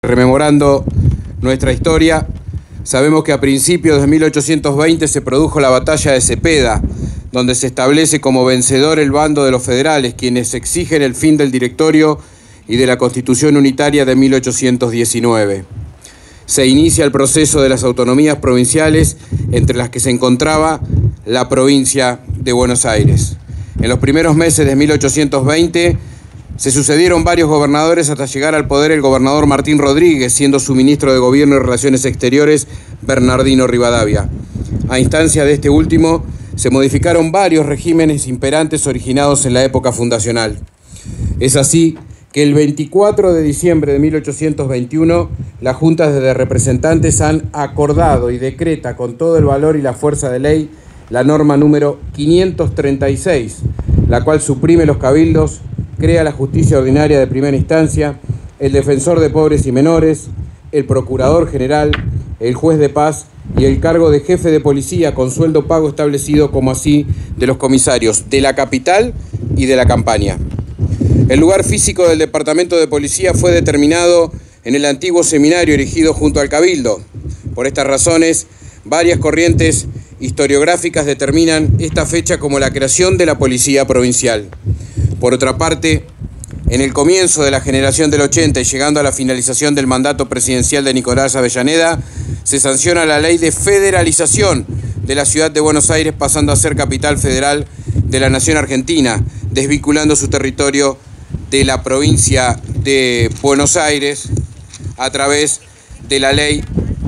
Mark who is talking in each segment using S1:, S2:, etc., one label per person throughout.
S1: Rememorando nuestra historia, sabemos que a principios de 1820 se produjo la batalla de Cepeda, donde se establece como vencedor el bando de los federales, quienes exigen el fin del directorio y de la Constitución unitaria de 1819. Se inicia el proceso de las autonomías provinciales, entre las que se encontraba la provincia de Buenos Aires. En los primeros meses de 1820 se sucedieron varios gobernadores hasta llegar al poder el gobernador Martín Rodríguez, siendo su ministro de Gobierno y Relaciones Exteriores Bernardino Rivadavia. A instancia de este último, se modificaron varios regímenes imperantes originados en la época fundacional. Es así que el 24 de diciembre de 1821, las juntas de representantes han acordado y decreta con todo el valor y la fuerza de ley la norma número 536, la cual suprime los cabildos, crea la justicia ordinaria de primera instancia, el defensor de pobres y menores, el procurador general, el juez de paz y el cargo de jefe de policía con sueldo pago establecido, como así de los comisarios de la capital y de la campaña. El lugar físico del departamento de policía fue determinado en el antiguo seminario erigido junto al cabildo. Por estas razones, varias corrientes historiográficas determinan esta fecha como la creación de la policía provincial. Por otra parte, en el comienzo de la generación del 80 y llegando a la finalización del mandato presidencial de Nicolás Avellaneda, se sanciona la ley de federalización de la ciudad de Buenos Aires, pasando a ser capital federal de la nación argentina, desvinculando su territorio de la provincia de Buenos Aires a través de la ley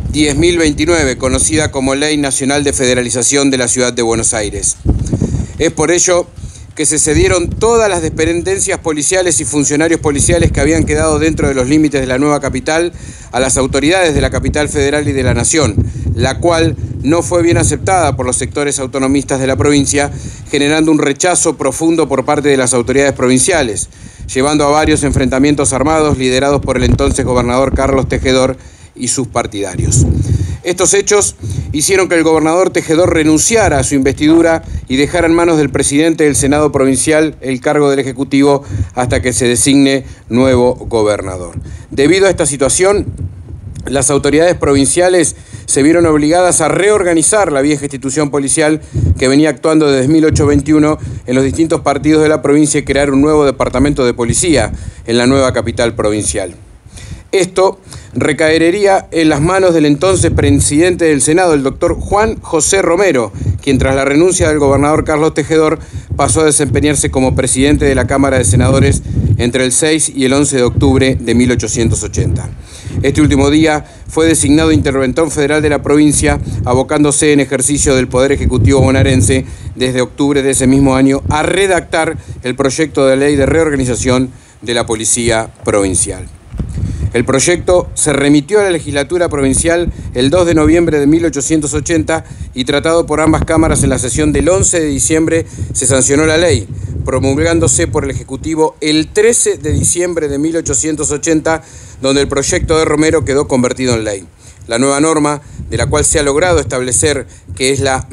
S1: 10.029, conocida como Ley Nacional de Federalización de la Ciudad de Buenos Aires. Es por ello que se cedieron todas las dependencias policiales y funcionarios policiales que habían quedado dentro de los límites de la nueva capital a las autoridades de la capital federal y de la nación, la cual no fue bien aceptada por los sectores autonomistas de la provincia, generando un rechazo profundo por parte de las autoridades provinciales, llevando a varios enfrentamientos armados liderados por el entonces gobernador Carlos Tejedor y sus partidarios. Estos hechos hicieron que el gobernador Tejedor renunciara a su investidura y dejara en manos del presidente del Senado provincial el cargo del Ejecutivo hasta que se designe nuevo gobernador. Debido a esta situación, las autoridades provinciales se vieron obligadas a reorganizar la vieja institución policial que venía actuando desde 1821 en los distintos partidos de la provincia y crear un nuevo departamento de policía en la nueva capital provincial. Esto recaería en las manos del entonces presidente del Senado, el doctor Juan José Romero, quien tras la renuncia del gobernador Carlos Tejedor pasó a desempeñarse como presidente de la Cámara de Senadores entre el 6 y el 11 de octubre de 1880. Este último día fue designado interventor federal de la provincia, abocándose en ejercicio del Poder Ejecutivo bonaerense desde octubre de ese mismo año a redactar el proyecto de ley de reorganización de la Policía Provincial. El proyecto se remitió a la legislatura provincial el 2 de noviembre de 1880 y tratado por ambas cámaras en la sesión del 11 de diciembre se sancionó la ley, promulgándose por el Ejecutivo el 13 de diciembre de 1880, donde el proyecto de Romero quedó convertido en ley. La nueva norma, de la cual se ha logrado establecer que es la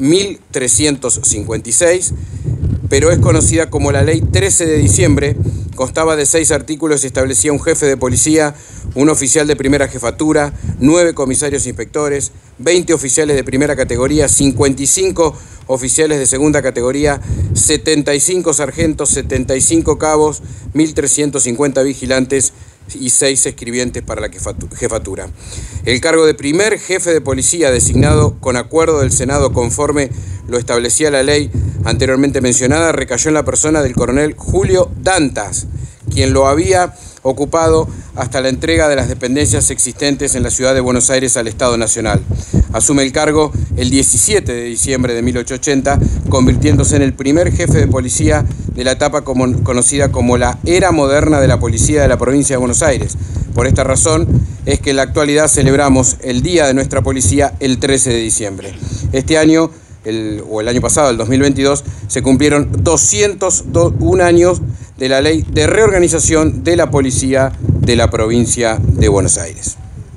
S1: 1356, pero es conocida como la Ley 13 de diciembre, constaba de 6 artículos y establecía un jefe de policía, un oficial de primera jefatura, 9 comisarios inspectores, 20 oficiales de primera categoría, 55 oficiales de segunda categoría, 75 sargentos, 75 cabos, 1.350 vigilantes y 6 escribientes para la jefatura. El cargo de primer jefe de policía, designado con acuerdo del Senado conforme lo establecía la ley anteriormente mencionada, recayó en la persona del coronel Julio Dantas, quien lo había ocupado hasta la entrega de las dependencias existentes en la ciudad de Buenos Aires al Estado Nacional. Asume el cargo el 17 de diciembre de 1880, convirtiéndose en el primer jefe de policía de la etapa conocida como la era moderna de la policía de la provincia de Buenos Aires. Por esta razón es que en la actualidad celebramos el Día de nuestra Policía el 13 de diciembre. Este año, el año pasado, el 2022, se cumplieron 201 años de la Ley de Reorganización de la Policía de la provincia de Buenos Aires.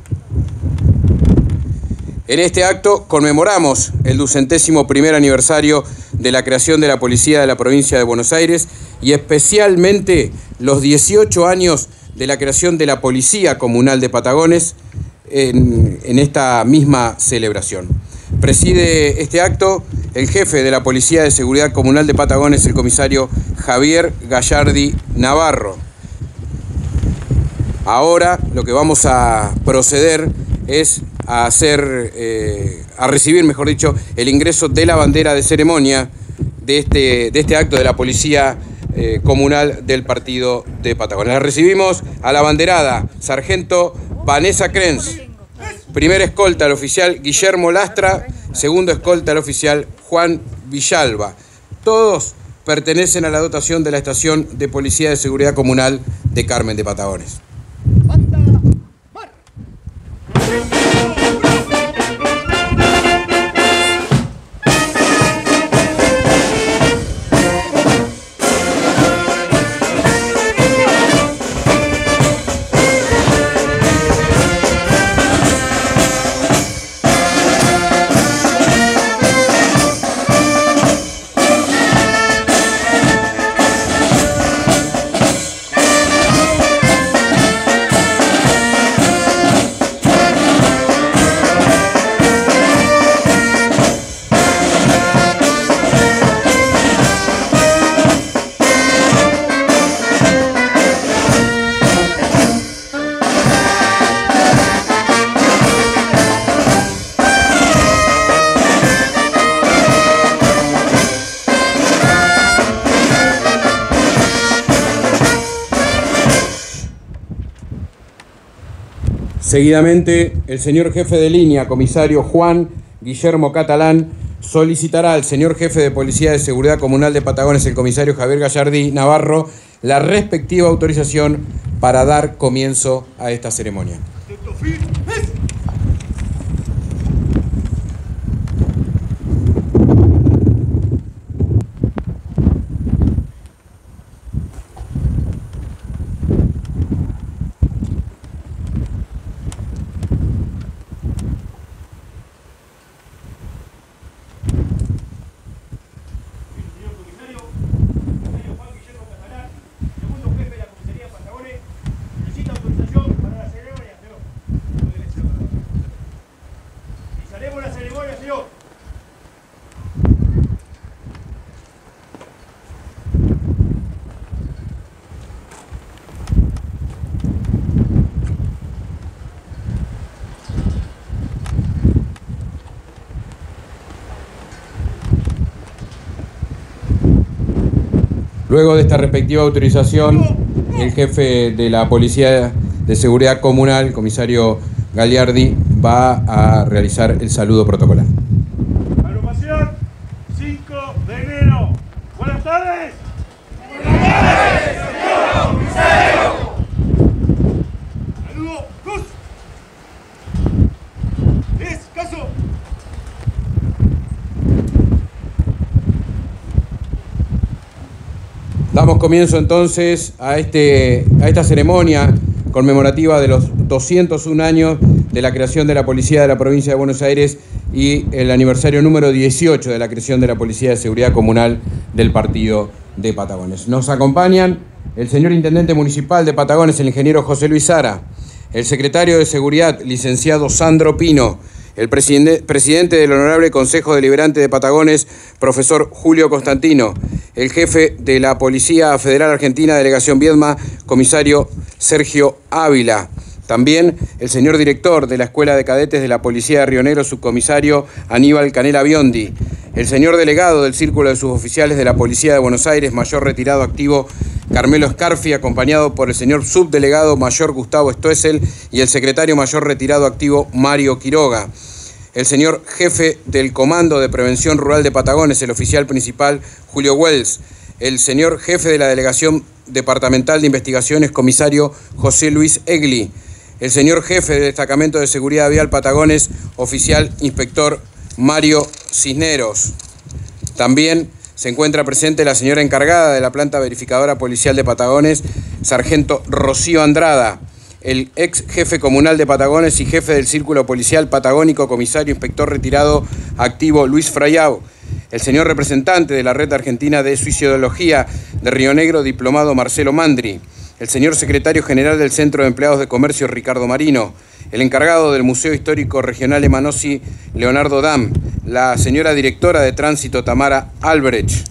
S1: En este acto conmemoramos el 201º aniversario de la creación de la Policía de la provincia de Buenos Aires y especialmente los 18 años de la creación de la Policía Comunal de Patagones en esta misma celebración. Preside este acto el jefe de la Policía de Seguridad Comunal de Patagones, el comisario Javier Gallardi Navarro. Ahora lo que vamos a proceder es a recibir, mejor dicho, el ingreso de la bandera de ceremonia de este acto de la Policía Comunal del Partido de Patagones. La recibimos a la abanderada, sargento Vanessa Krenz. Primer escolta al oficial Guillermo Lastra, segundo escolta al oficial Juan Villalba. Todos pertenecen a la dotación de la Estación de Policía de Seguridad Comunal de Carmen de Patagones. Seguidamente, el señor jefe de línea, comisario Juan Guillermo Catalán, solicitará al señor jefe de Policía de Seguridad Comunal de Patagones, el comisario Javier Gallardi Navarro, la respectiva autorización para dar comienzo a esta ceremonia. Luego de esta respectiva autorización, el jefe de la Policía de Seguridad Comunal, el comisario Gallardi, va a realizar el saludo protocolar.
S2: Agrupación 5 de enero. Buenas tardes.
S3: Buenas tardes, señor comisario.
S2: Saludo, Gus. Caso.
S1: Damos comienzo entonces a esta ceremonia conmemorativa de los 201 años de la creación de la Policía de la Provincia de Buenos Aires y el aniversario número 18 de la creación de la Policía de Seguridad Comunal del Partido de Patagones. Nos acompañan el señor Intendente Municipal de Patagones, el ingeniero José Luis Sara, el secretario de Seguridad, licenciado Sandro Pino, el presidente del Honorable Consejo Deliberante de Patagones, profesor Julio Constantino, el jefe de la Policía Federal Argentina, Delegación Viedma, comisario Sergio Ávila. También el señor director de la Escuela de Cadetes de la Policía de Río Negro, subcomisario Aníbal Canela Biondi. El señor delegado del Círculo de Suboficiales de la Policía de Buenos Aires, mayor retirado activo Carmelo Scarfi, acompañado por el señor subdelegado mayor Gustavo Stoessel y el secretario mayor retirado activo Mario Quiroga. El señor jefe del Comando de Prevención Rural de Patagones, el oficial principal Julio Wells. El señor jefe de la Delegación Departamental de Investigaciones, comisario José Luis Egli. El señor jefe del Destacamento de Seguridad Vial Patagones, oficial inspector Mario Cisneros. También se encuentra presente la señora encargada de la planta verificadora policial de Patagones, sargento Rocío Andrada. El ex jefe comunal de Patagones y jefe del Círculo Policial Patagónico, comisario inspector retirado activo Luis Frayau. El señor representante de la Red Argentina de Suicidología de Río Negro, diplomado Marcelo Mandri. el señor secretario general del Centro de Empleados de Comercio, Ricardo Marino, el encargado del Museo Histórico Regional Emanossi, Leonardo Dam, la señora directora de Tránsito, Tamara Albrecht,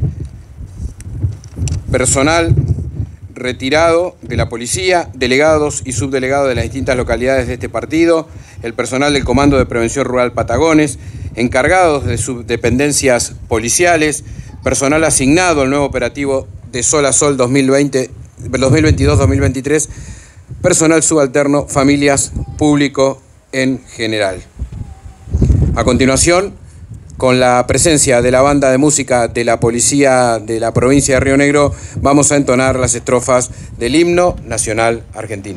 S1: personal retirado de la policía, delegados y subdelegados de las distintas localidades de este partido, el personal del Comando de Prevención Rural Patagones, encargados de subdependencias policiales, personal asignado al nuevo operativo de Sol a Sol 2022-2023, personal subalterno, familias, público en general. A continuación, con la presencia de la banda de música de la Policía de la provincia de Río Negro, vamos a entonar las estrofas del himno nacional argentino.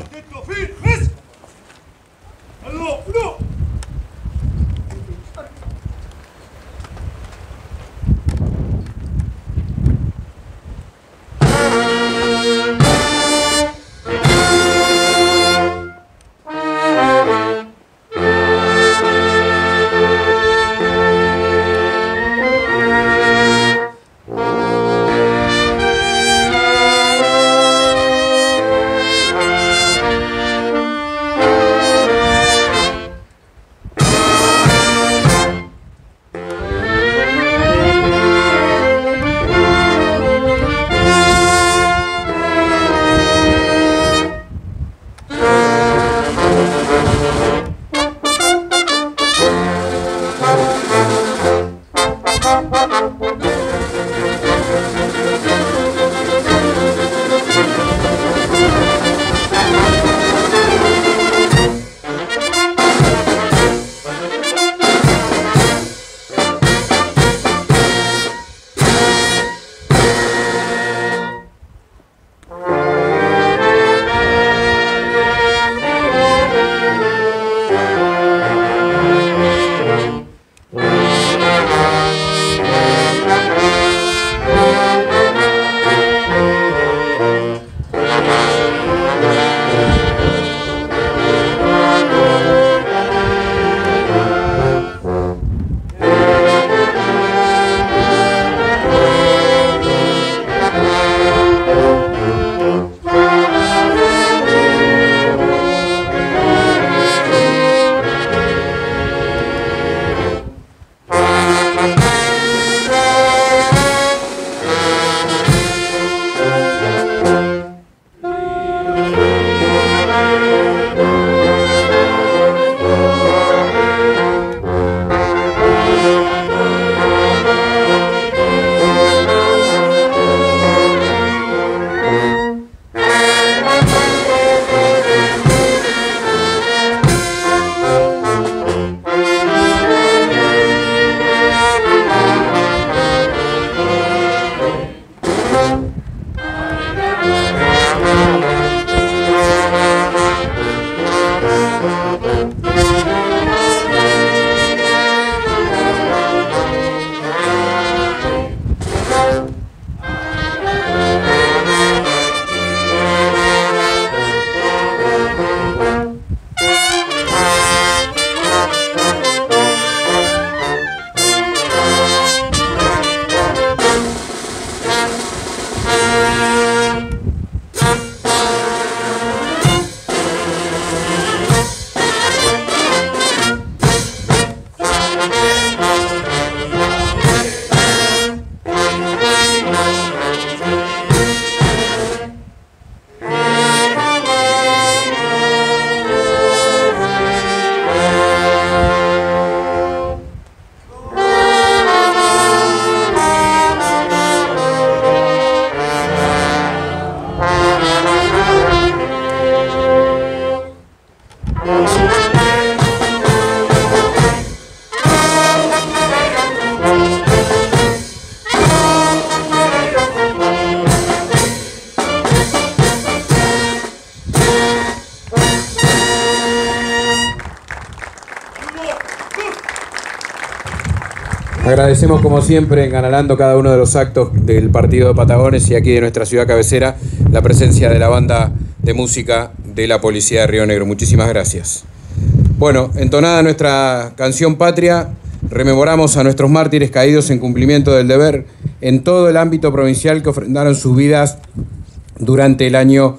S1: Agradecemos como siempre, enganalando cada uno de los actos del partido de Patagones y aquí de nuestra ciudad cabecera, la presencia de la banda de música de la Policía de Río Negro. Muchísimas gracias. Bueno, entonada nuestra canción patria, rememoramos a nuestros mártires caídos en cumplimiento del deber en todo el ámbito provincial que ofrendaron sus vidas durante el año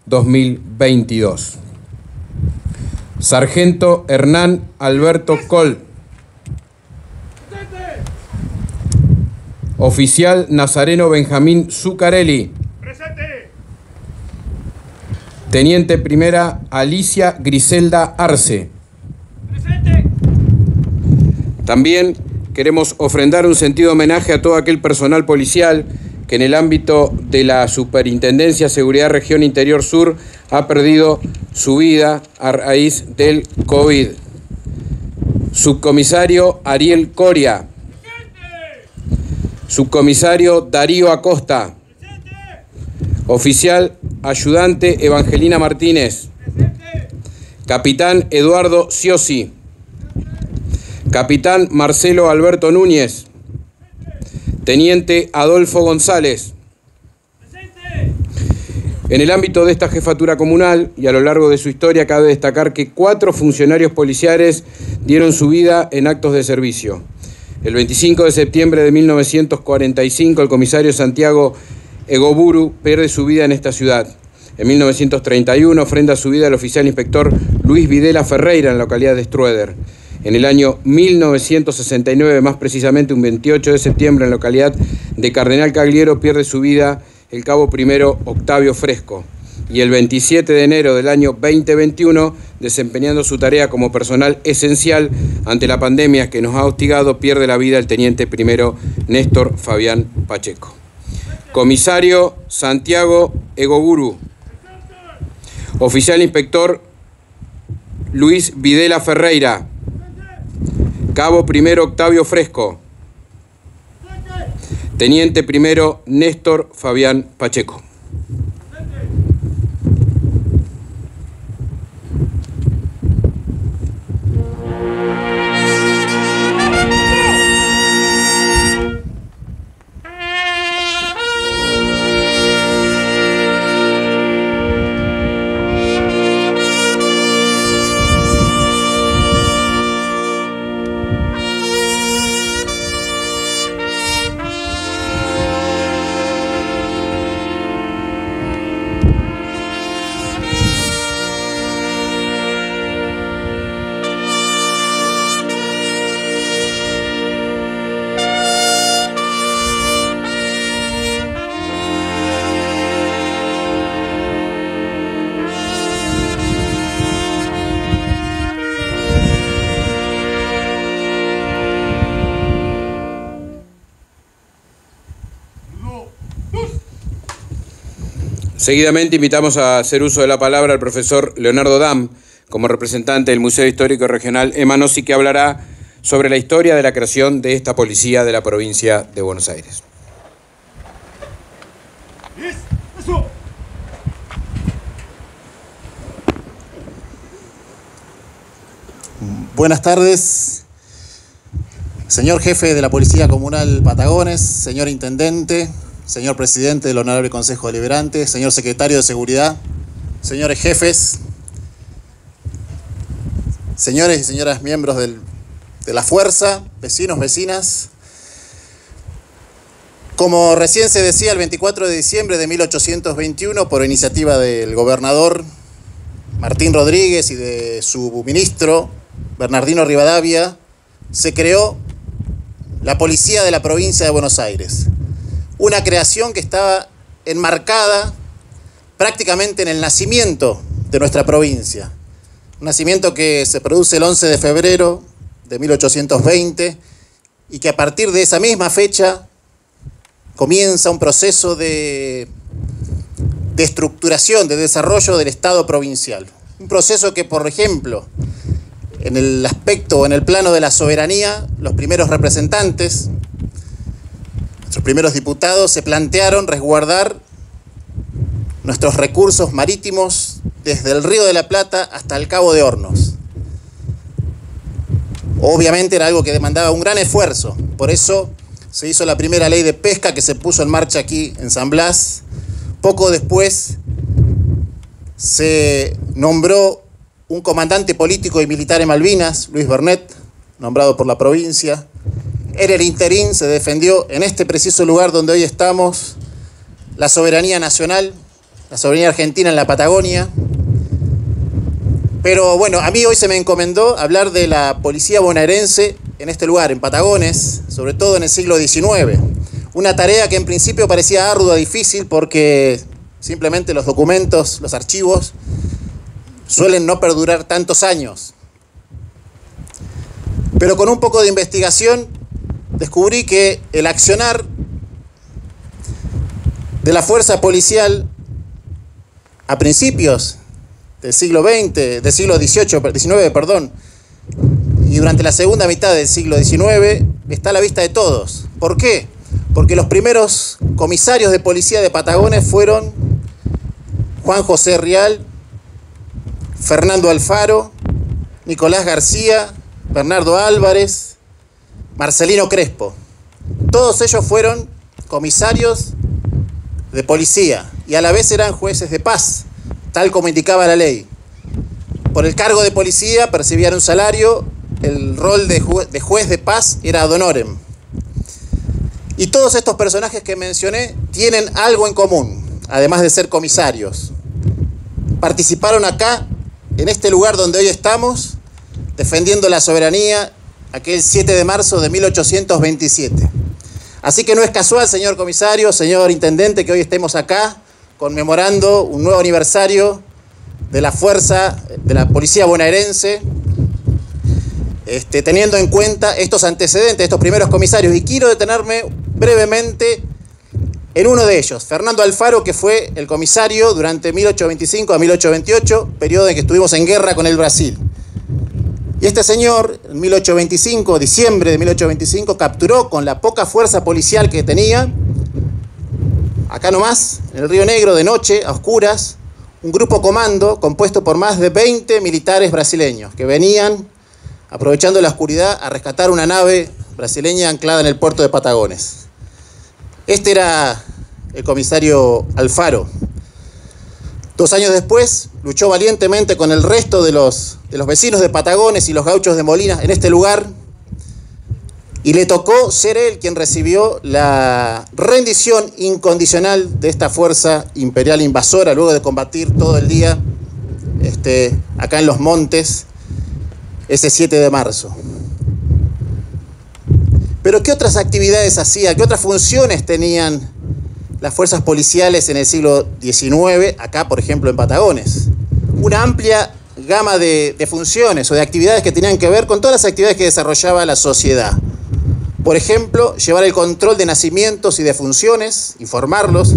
S1: 2022. Sargento Hernán Alberto Coll. Oficial Nazareno Benjamín Zuccarelli.
S2: Presente.
S1: Teniente primera Alicia Griselda Arce.
S2: Presente.
S1: También queremos ofrendar un sentido homenaje a todo aquel personal policial que en el ámbito de la Superintendencia de Seguridad Región Interior Sur ha perdido su vida a raíz del COVID. Subcomisario Ariel Coria. Subcomisario Darío Acosta.
S2: Presente.
S1: Oficial ayudante Evangelina Martínez.
S2: Presente.
S1: Capitán Eduardo Ciosi. Capitán Marcelo Alberto Núñez. Teniente Adolfo González.
S2: Presente.
S1: En el ámbito de esta jefatura comunal y a lo largo de su historia cabe destacar que 4 funcionarios policiales dieron su vida en actos de servicio. El 25 de septiembre de 1945 el comisario Santiago Egoburu pierde su vida en esta ciudad. En 1931 ofrenda su vida el oficial inspector Luis Videla Ferreira en la localidad de Strueder. En el año 1969, más precisamente un 28 de septiembre, en la localidad de Cardenal Cagliero, pierde su vida el cabo primero Octavio Fresco. Y el 27 de enero del año 2021, desempeñando su tarea como personal esencial ante la pandemia que nos ha hostigado, pierde la vida el teniente primero Néstor Fabián Pacheco. Comisario Santiago Egoburu. Oficial inspector Luis Videla Ferreira. Cabo primero Octavio Fresco. Teniente primero Néstor Fabián Pacheco. Seguidamente invitamos a hacer uso de la palabra al profesor Leonardo Dam, como representante del Museo Histórico Regional Emanossi, que hablará sobre la historia de la creación de esta policía de la provincia de Buenos Aires.
S2: Eso.
S4: Buenas tardes, señor jefe de la Policía Comunal Patagones, señor intendente, señor presidente del Honorable Consejo Deliberante, señor secretario de Seguridad, señores jefes, señores y señoras miembros de la Fuerza, vecinos, vecinas. Como recién se decía, el 24 de diciembre de 1821, por iniciativa del gobernador Martín Rodríguez y de su ministro Bernardino Rivadavia, se creó la Policía de la Provincia de Buenos Aires. Una creación que estaba enmarcada prácticamente en el nacimiento de nuestra provincia. Un nacimiento que se produce el 11 de febrero de 1820 y que a partir de esa misma fecha comienza un proceso de estructuración, de desarrollo del Estado provincial. Un proceso que, por ejemplo, en el aspecto o en el plano de la soberanía, los primeros representantes, nuestros primeros diputados, se plantearon resguardar nuestros recursos marítimos desde el Río de la Plata hasta el Cabo de Hornos. Obviamente era algo que demandaba un gran esfuerzo, por eso se hizo la primera ley de pesca que se puso en marcha aquí en San Blas. Poco después se nombró un comandante político y militar en Malvinas, Luis Bernet, nombrado por la provincia. En el interín se defendió en este preciso lugar donde hoy estamos la soberanía nacional, la soberanía argentina en la Patagonia. Pero bueno, a mí hoy se me encomendó hablar de la policía bonaerense en este lugar, en Patagones, sobre todo en el siglo XIX. Una tarea que en principio parecía ardua, difícil, porque simplemente los documentos, los archivos, suelen no perdurar tantos años. Pero con un poco de investigación descubrí que el accionar de la fuerza policial a principios del siglo XX, del siglo XIX, y durante la segunda mitad del siglo XIX está a la vista de todos. ¿Por qué? Porque los primeros comisarios de policía de Patagones fueron Juan José Rial, Fernando Alfaro, Nicolás García, Bernardo Álvarez, Marcelino Crespo. Todos ellos fueron comisarios de policía y a la vez eran jueces de paz, tal como indicaba la ley. Por el cargo de policía percibían un salario, el rol de juez de paz era ad honorem. Y todos estos personajes que mencioné tienen algo en común, además de ser comisarios. Participaron acá, en este lugar donde hoy estamos, defendiendo la soberanía aquel 7 de marzo de 1827. Así que no es casual, señor comisario, señor intendente, que hoy estemos acá conmemorando un nuevo aniversario de la fuerza de la policía bonaerense, teniendo en cuenta estos antecedentes, estos primeros comisarios. Y quiero detenerme brevemente en uno de ellos, Fernando Alfaro, que fue el comisario durante 1825 a 1828, periodo en que estuvimos en guerra con el Brasil. Y este señor, en 1825, diciembre de 1825, capturó con la poca fuerza policial que tenía, acá nomás, en el Río Negro, de noche, a oscuras, un grupo comando compuesto por más de 20 militares brasileños que venían, aprovechando la oscuridad, a rescatar una nave brasileña anclada en el puerto de Patagones. Este era el comisario Alfaro. 2 años después, luchó valientemente con el resto de los vecinos de Patagones y los gauchos de Molinas en este lugar, y le tocó ser él quien recibió la rendición incondicional de esta fuerza imperial invasora, luego de combatir todo el día acá en los montes, ese 7 de marzo. Pero ¿qué otras actividades hacía? ¿Qué otras funciones tenían las fuerzas policiales en el siglo XIX, acá por ejemplo en Patagones? Una amplia gama de funciones o de actividades que tenían que ver con todas las actividades que desarrollaba la sociedad. Por ejemplo, llevar el control de nacimientos y de funciones, informarlos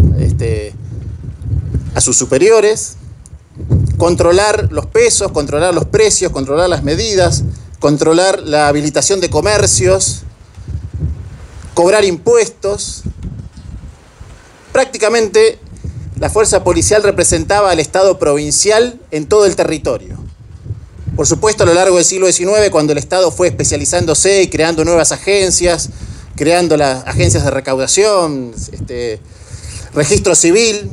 S4: a sus superiores, controlar los pesos, controlar los precios, controlar las medidas, controlar la habilitación de comercios, cobrar impuestos. Prácticamente la fuerza policial representaba al Estado provincial en todo el territorio. Por supuesto, a lo largo del siglo XIX, cuando el Estado fue especializándose y creando nuevas agencias, creando las agencias de recaudación, registro civil,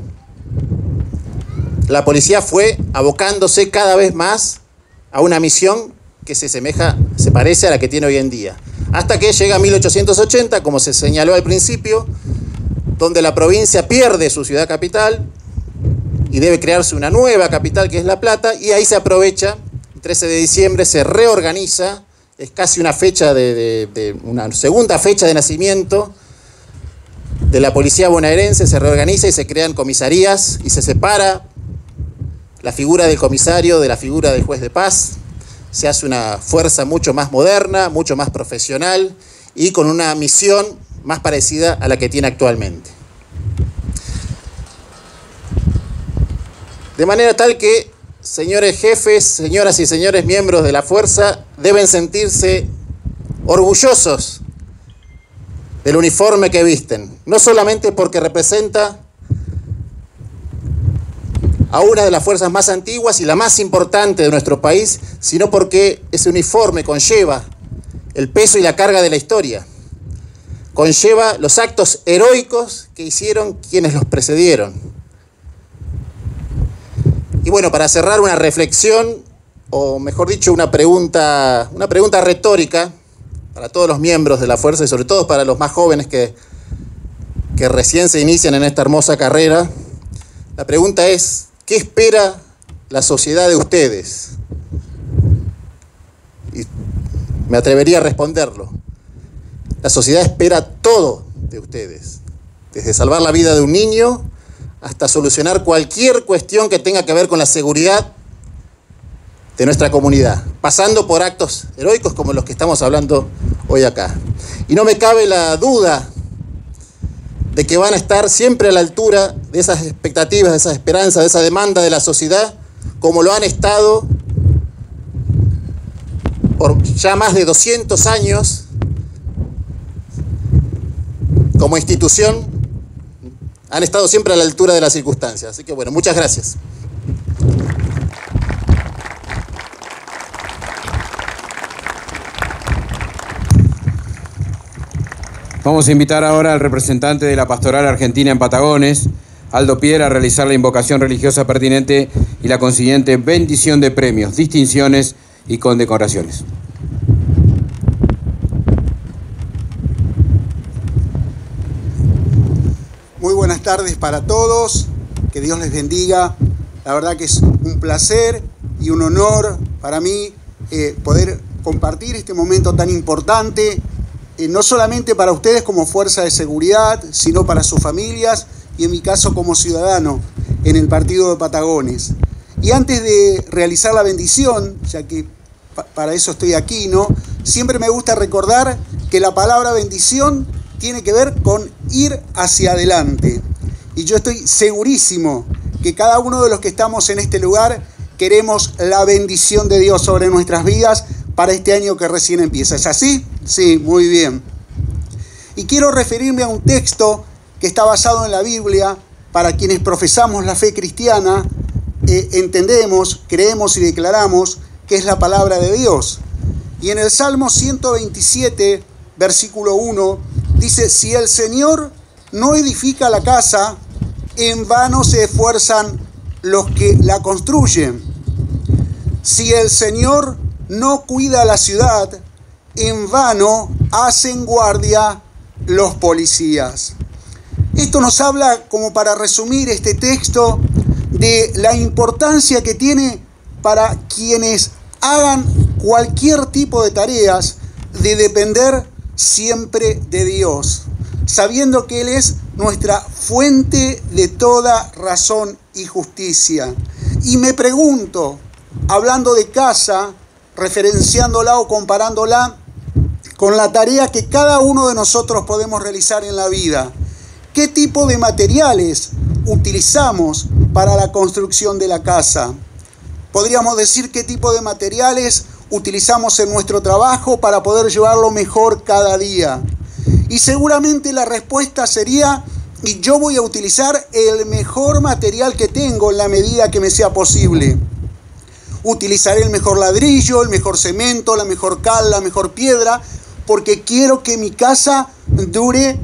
S4: la policía fue abocándose cada vez más a una misión que se parece a la que tiene hoy en día. Hasta que llega 1880, como se señaló al principio, donde la provincia pierde su ciudad capital y debe crearse una nueva capital que es La Plata, y ahí se aprovecha, el 13 de diciembre se reorganiza, es casi una fecha una segunda fecha de nacimiento de la policía bonaerense, se reorganiza y se crean comisarías y se separa la figura del comisario de la figura del juez de paz. Se hace una fuerza mucho más moderna, mucho más profesional y con una misión más parecida a la que tiene actualmente. De manera tal que, señores jefes, señoras y señores miembros de la fuerza, deben sentirse orgullosos del uniforme que visten, no solamente porque representa a una de las fuerzas más antiguas y la más importante de nuestro país, sino porque ese uniforme conlleva el peso y la carga de la historia, conlleva los actos heroicos que hicieron quienes los precedieron. Y bueno, para cerrar, una reflexión, o mejor dicho, una pregunta retórica para todos los miembros de la fuerza y sobre todo para los más jóvenes que recién se inician en esta hermosa carrera La pregunta es, ¿qué espera la sociedad de ustedes? Y me atrevería a responderlo. La sociedad espera todo de ustedes, desde salvar la vida de un niño hasta solucionar cualquier cuestión que tenga que ver con la seguridad de nuestra comunidad, pasando por actos heroicos como los que estamos hablando hoy acá. Y no me cabe la duda de que van a estar siempre a la altura de esas expectativas, de esas esperanzas, de esa demanda de la sociedad, como lo han estado por ya más de 200 años como institución, han estado siempre a la altura de las circunstancias. Así que bueno, muchas gracias.
S1: Vamos a invitar ahora al representante de la Pastoral Argentina en Patagones, Aldo Piera, a realizar la invocación religiosa pertinente y la consiguiente bendición de premios, distinciones y condecoraciones.
S5: Muy buenas tardes para todos, que Dios les bendiga. La verdad que es un placer y un honor para mí poder compartir este momento tan importante, no solamente para ustedes como fuerza de seguridad, sino para sus familias y en mi caso como ciudadano en el partido de Patagones. Y antes de realizar la bendición, ya que para eso estoy aquí, ¿no? Siempre me gusta recordar que la palabra bendición tiene que ver con ir hacia adelante. Y yo estoy segurísimo que cada uno de los que estamos en este lugar queremos la bendición de Dios sobre nuestras vidas para este año que recién empieza. ¿Es así? Sí, muy bien. Y quiero referirme a un texto que está basado en la Biblia. Para quienes profesamos la fe cristiana, entendemos, creemos y declaramos que es la palabra de Dios. Y en el Salmo 127, versículo 1, dice: si el Señor no edifica la casa, en vano se esfuerzan los que la construyen. Si el Señor no cuida la ciudad, en vano hacen guardia los policías. Esto nos habla, como para resumir este texto, de la importancia que tiene para quienes hagan cualquier tipo de tareas, de depender siempre de Dios, sabiendo que Él es nuestra fuente de toda razón y justicia. Y me pregunto, hablando de casa, referenciándola o comparándola con la tarea que cada uno de nosotros podemos realizar en la vida, ¿qué tipo de materiales utilizamos para la construcción de la casa? Podríamos decir qué tipo de materiales utilizamos en nuestro trabajo para poder llevarlo mejor cada día. Y seguramente la respuesta sería: y yo voy a utilizar el mejor material que tengo en la medida que me sea posible. Utilizaré el mejor ladrillo, el mejor cemento, la mejor cal, la mejor piedra, porque quiero que mi casa dure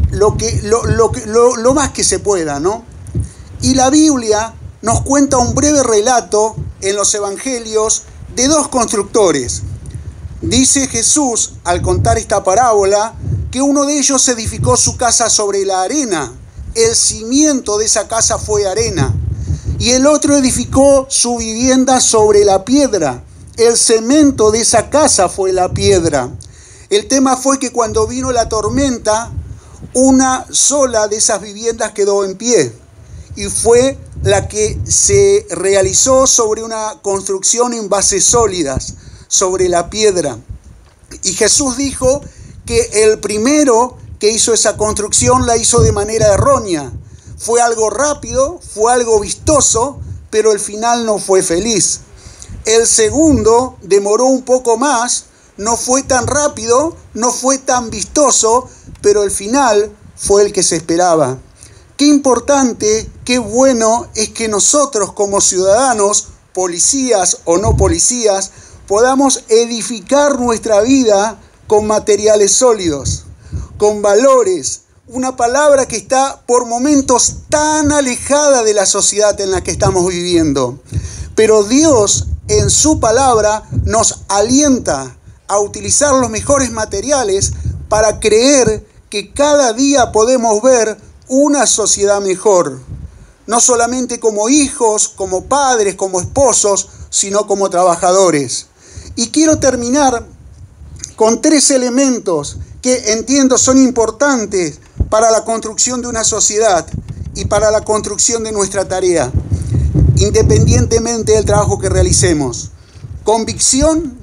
S5: lo más que se pueda, ¿no? Y la Biblia nos cuenta un breve relato en los evangelios de dos constructores. Dice Jesús, al contar esta parábola, que uno de ellos edificó su casa sobre la arena. El cimiento de esa casa fue arena. Y el otro edificó su vivienda sobre la piedra. El cemento de esa casa fue la piedra. El tema fue que cuando vino la tormenta, una sola de esas viviendas quedó en pie. Y fue la que se realizó sobre una construcción en bases sólidas, sobre la piedra. Y Jesús dijo que el primero que hizo esa construcción la hizo de manera errónea. Fue algo rápido, fue algo vistoso, pero el final no fue feliz. El segundo demoró un poco más, no fue tan rápido, no fue tan vistoso, pero el final fue el que se esperaba. Qué importante, qué bueno es que nosotros como ciudadanos, policías o no policías, podamos edificar nuestra vida con materiales sólidos, con valores, una palabra que está por momentos tan alejada de la sociedad en la que estamos viviendo. Pero Dios en su palabra nos alienta a utilizar los mejores materiales para creer que cada día podemos ver una sociedad mejor. no solamente como hijos, como padres, como esposos, sino como trabajadores. Y quiero terminar con 3 elementos que entiendo son importantes para la construcción de una sociedad y para la construcción de nuestra tarea, independientemente del trabajo que realicemos: convicción,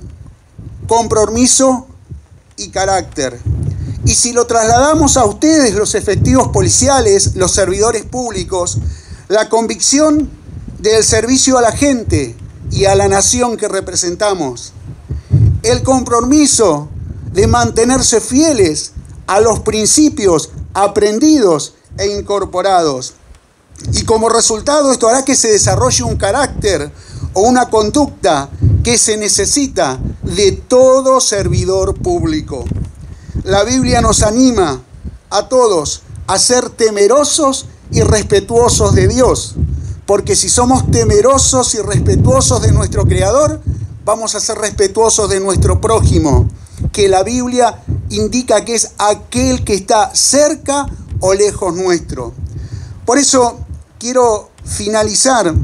S5: compromiso y carácter. Y si lo trasladamos a ustedes, los efectivos policiales, los servidores públicos, la convicción del servicio a la gente y a la nación que representamos, el compromiso de mantenerse fieles a los principios aprendidos e incorporados. Y como resultado esto hará que se desarrolle un carácter o una conducta que se necesita de todo servidor público. La Biblia nos anima a todos a ser temerosos y respetuosos de Dios, porque si somos temerosos y respetuosos de nuestro Creador, vamos a ser respetuosos de nuestro prójimo, que la Biblia indica que es aquel que está cerca o lejos nuestro. Por eso quiero finalizar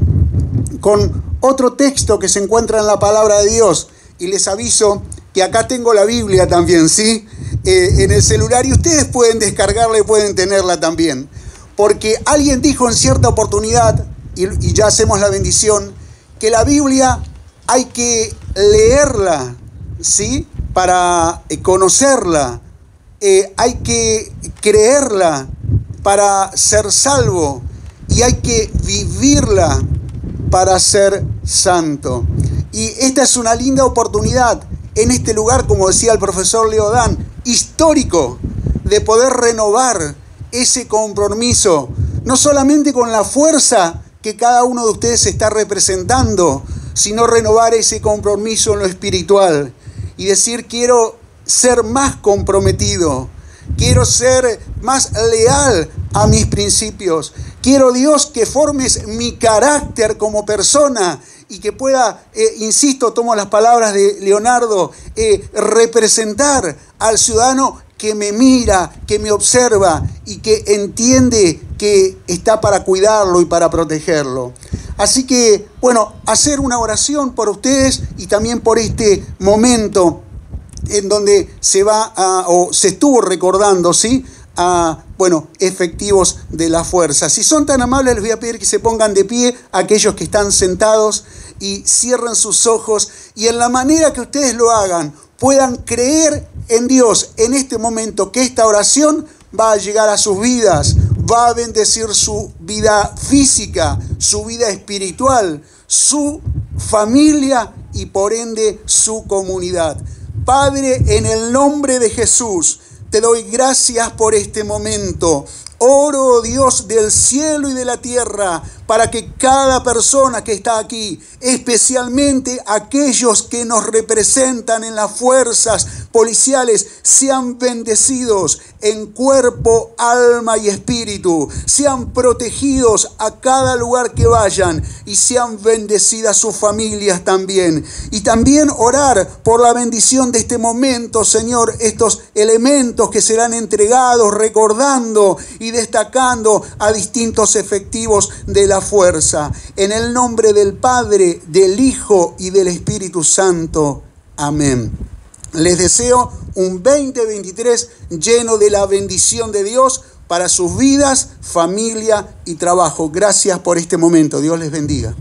S5: con otro texto que se encuentra en la palabra de Dios, y les aviso que acá tengo la Biblia también, ¿sí? En el celular, y ustedes pueden descargarla y pueden tenerla también, porque alguien dijo en cierta oportunidad, y ya hacemos la bendición, que la Biblia hay que leerla, ¿sí?, para conocerla, hay que creerla para ser salvo, y hay que vivirla para ser santo. Y esta es una linda oportunidad en este lugar, como decía el profesor Leodán, histórico, de poder renovar ese compromiso, no solamente con la fuerza que cada uno de ustedes está representando, sino renovar ese compromiso en lo espiritual y decir: quiero ser más comprometido, quiero ser más leal a mis principios, quiero, Dios, que formes mi carácter como persona y que pueda, insisto, tomo las palabras de Leonardo, representar al ciudadano que me mira, que me observa y que entiende que está para cuidarlo y para protegerlo. Así que, bueno, hacer una oración por ustedes y también por este momento en donde se estuvo recordando, ¿sí?, a, efectivos de la fuerza. Si son tan amables, les voy a pedir que se pongan de pie aquellos que están sentados y cierren sus ojos, y en la manera que ustedes lo hagan, puedan creer en Dios en este momento, que esta oración va a llegar a sus vidas, va a bendecir su vida física, su vida espiritual, su familia y por ende su comunidad. Padre, en el nombre de Jesús, te doy gracias por este momento. Oro, Dios del cielo y de la tierra, para que cada persona que está aquí, especialmente aquellos que nos representan en las fuerzas policiales, sean bendecidos en cuerpo, alma y espíritu, sean protegidos a cada lugar que vayan y sean bendecidas sus familias también. Y también orar por la bendición de este momento, Señor, estos elementos que serán entregados, recordando y destacando a distintos efectivos de la fuerza. En el nombre del Padre, del Hijo y del Espíritu Santo. Amén. Les deseo un 2023 lleno de la bendición de Dios para sus vidas, familia y trabajo. Gracias por este momento. Dios les bendiga.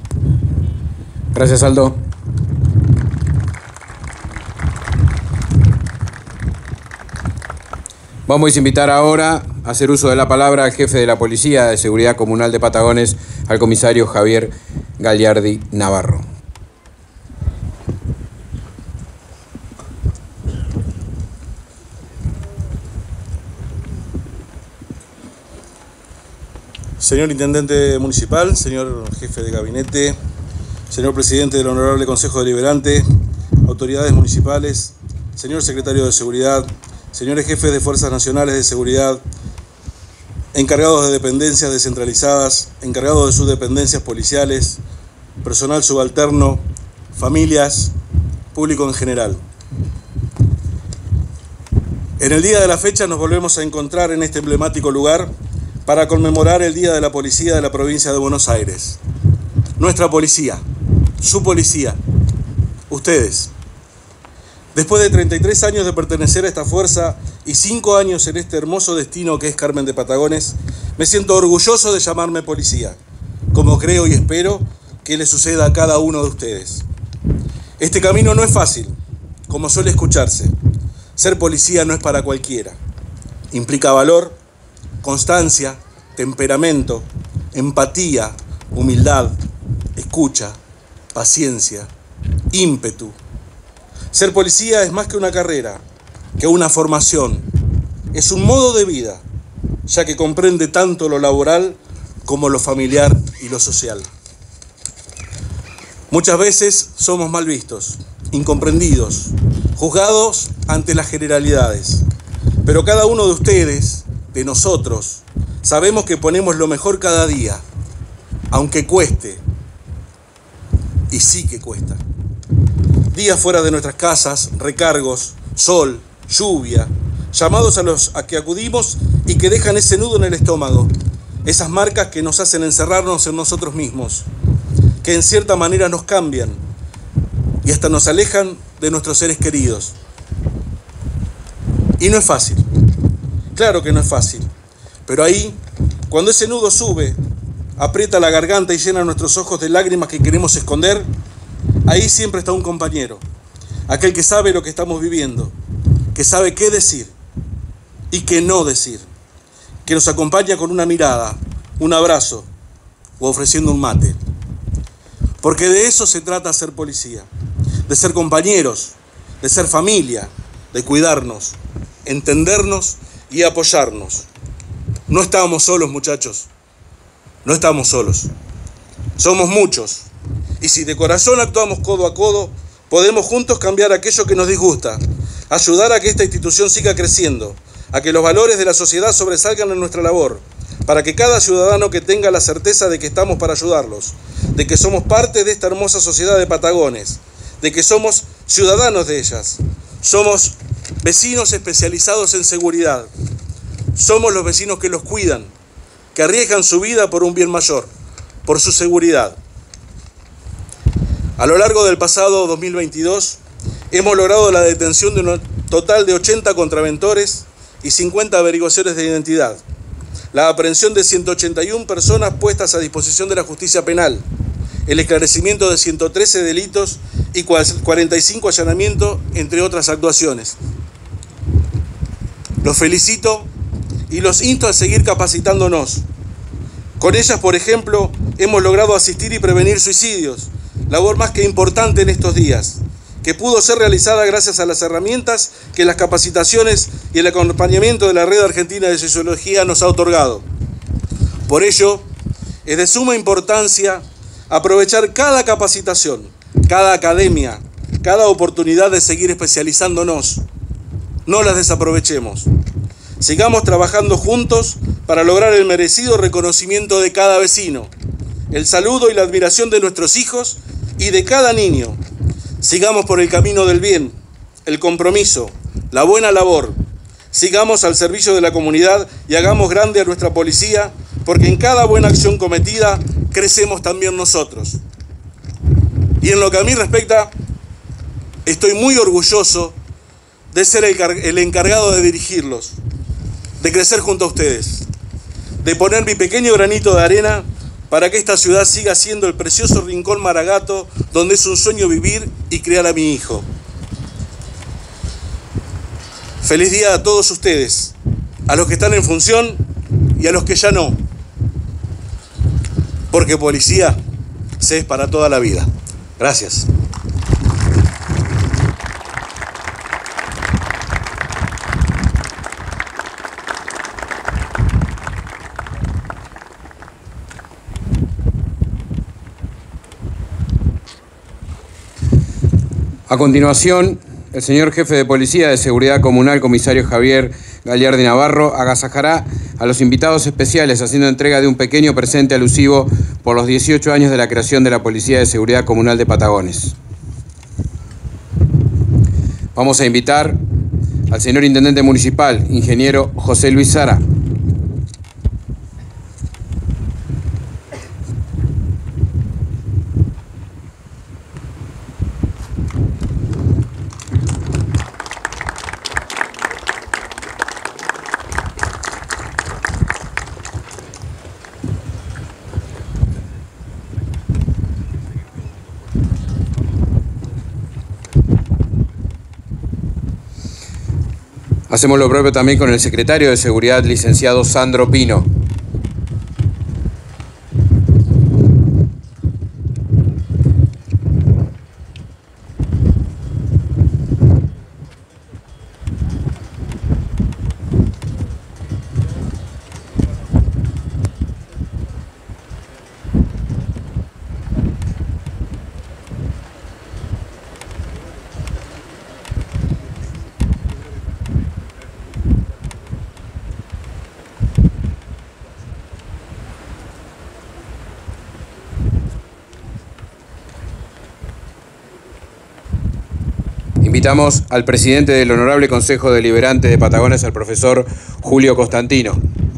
S1: Gracias, Aldo. Vamos a invitar ahora a hacer uso de la palabra al jefe de la Policía de Seguridad Comunal de Patagones, al comisario Javier Gagliardi Navarro.
S6: Señor Intendente Municipal, señor Jefe de Gabinete, señor Presidente del Honorable Consejo Deliberante, autoridades municipales, señor Secretario de Seguridad, señores Jefes de Fuerzas Nacionales de Seguridad, encargados de dependencias descentralizadas, encargados de sus dependencias policiales, personal subalterno, familias, público en general. En el día de la fecha nos volvemos a encontrar en este emblemático lugar para conmemorar el Día de la Policía de la provincia de Buenos Aires. Nuestra policía, su policía, ustedes. Después de 33 años de pertenecer a esta fuerza y 5 años en este hermoso destino que es Carmen de Patagones, me siento orgulloso de llamarme policía, como creo y espero que le suceda a cada uno de ustedes. Este camino no es fácil, como suele escucharse. Ser policía no es para cualquiera. Implica valor, constancia, temperamento, empatía, humildad, escucha, paciencia, ímpetu. Ser policía es más que una carrera, que una formación. Es un modo de vida, ya que comprende tanto lo laboral como lo familiar y lo social. Muchas veces somos mal vistos, incomprendidos, juzgados ante las generalidades. Pero cada uno de ustedes, de nosotros, sabemos que ponemos lo mejor cada día, aunque cueste. Y sí que cuesta. Días fuera de nuestras casas, recargos, sol, lluvia, llamados a que acudimos y que dejan ese nudo en el estómago, esas marcas que nos hacen encerrarnos en nosotros mismos, que en cierta manera nos cambian y hasta nos alejan de nuestros seres queridos. Y no es fácil, claro que no es fácil, pero ahí, cuando ese nudo sube, aprieta la garganta y llena nuestros ojos de lágrimas que queremos esconder, ahí siempre está un compañero, aquel que sabe lo que estamos viviendo, que sabe qué decir y qué no decir, que nos acompaña con una mirada, un abrazo o ofreciendo un mate. Porque de eso se trata ser policía, de ser compañeros, de ser familia, de cuidarnos, entendernos y apoyarnos. No estamos solos, muchachos, no estamos solos, somos muchos. Y si de corazón actuamos codo a codo, podemos juntos cambiar aquello que nos disgusta, ayudar a que esta institución siga creciendo, a que los valores de la sociedad sobresalgan en nuestra labor, para que cada ciudadano que tenga la certeza de que estamos para ayudarlos, de que somos parte de esta hermosa sociedad de Patagones, de que somos ciudadanos de ellas, somos vecinos especializados en seguridad, somos los vecinos que los cuidan, que arriesgan su vida por un bien mayor, por su seguridad. A lo largo del pasado 2022, hemos logrado la detención de un total de 80 contraventores y 50 averiguaciones de identidad, la aprehensión de 181 personas puestas a disposición de la justicia penal, el esclarecimiento de 113 delitos y 45 allanamientos, entre otras actuaciones. Los felicito y los insto a seguir capacitándonos. Con ellas, por ejemplo, hemos logrado asistir y prevenir suicidios, labor más que importante en estos días, que pudo ser realizada gracias a las herramientas que las capacitaciones y el acompañamiento de la Red Argentina de Sociología nos ha otorgado. Por ello, es de suma importancia aprovechar cada capacitación, cada academia, cada oportunidad de seguir especializándonos. No las desaprovechemos. Sigamos trabajando juntos para lograr el merecido reconocimiento de cada vecino, el saludo y la admiración de nuestros hijos y de cada niño. Sigamos por el camino del bien, el compromiso, la buena labor. Sigamos al servicio de la comunidad y hagamos grande a nuestra policía, porque en cada buena acción cometida crecemos también nosotros. Y en lo que a mí respecta, estoy muy orgulloso de ser el encargado de dirigirlos, de crecer junto a ustedes, de poner mi pequeño granito de arena para que esta ciudad siga siendo el precioso rincón Maragato donde es un sueño vivir y criar a mi hijo. Feliz día a todos ustedes, a los que están en función y a los que ya no, porque policía se es para toda la vida. Gracias.
S1: A continuación, el señor jefe de Policía de Seguridad Comunal, comisario Javier Gallardi Navarro, agasajará a los invitados especiales haciendo entrega de un pequeño presente alusivo por los 18 años de la creación de la Policía de Seguridad Comunal de Patagones. Vamos a invitar al señor Intendente Municipal, ingeniero José Luis Sara. Hacemos lo propio también con el secretario de Seguridad, licenciado Sandro Pino. Invitamos al presidente del Honorable Consejo Deliberante de Patagones, al profesor Julio Constantino.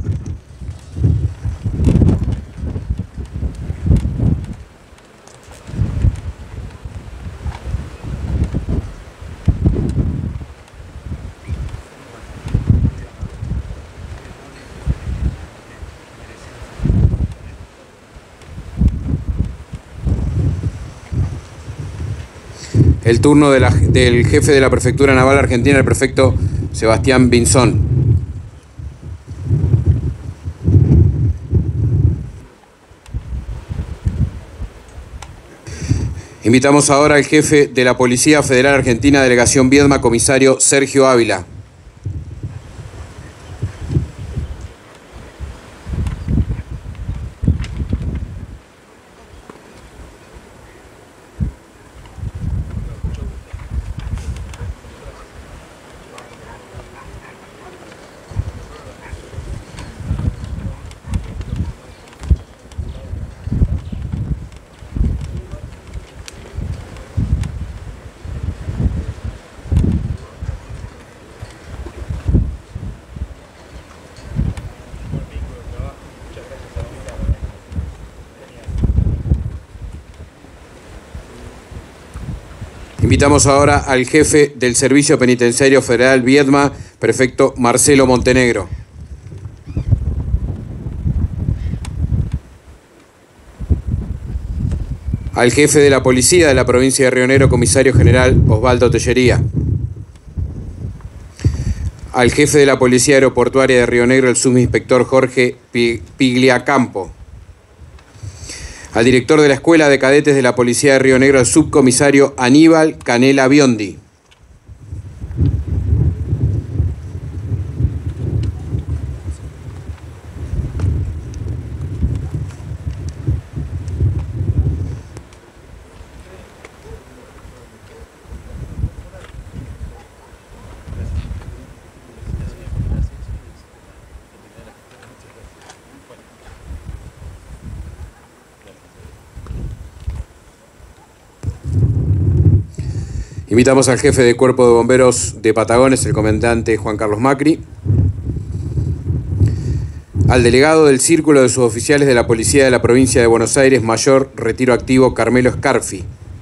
S1: El turno del jefe de la Prefectura Naval Argentina, el prefecto Sebastián Binzón. Invitamos ahora al jefe de la Policía Federal Argentina, Delegación Viedma, comisario Sergio Ávila. Invitamos ahora al jefe del Servicio Penitenciario Federal Viedma, prefecto Marcelo Montenegro. Al jefe de la Policía de la provincia de Río Negro, comisario general Osvaldo Tellería. Al jefe de la Policía Aeroportuaria de Río Negro, el subinspector Jorge Pigliacampo. Al director de la Escuela de Cadetes de la Policía de Río Negro, el subcomisario Aníbal Canela Biondi. Invitamos al jefe de Cuerpo de Bomberos de Patagones, el comandante Juan Carlos Macri. Al delegado del Círculo de Suboficiales de la Policía de la Provincia de Buenos Aires, mayor retiro activo Carmelo Scarfi.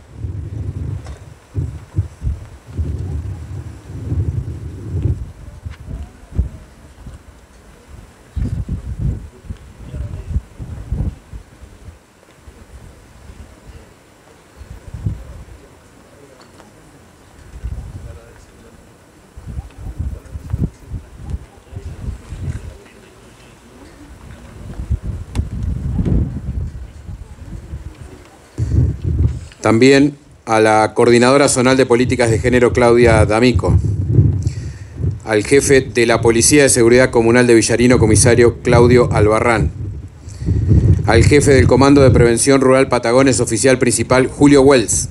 S1: También a la Coordinadora Zonal de Políticas de Género, Claudia D'Amico. Al jefe de la Policía de Seguridad Comunal de Villarino, comisario Claudio Albarrán. Al jefe del Comando de Prevención Rural Patagones, oficial principal Julio Wells.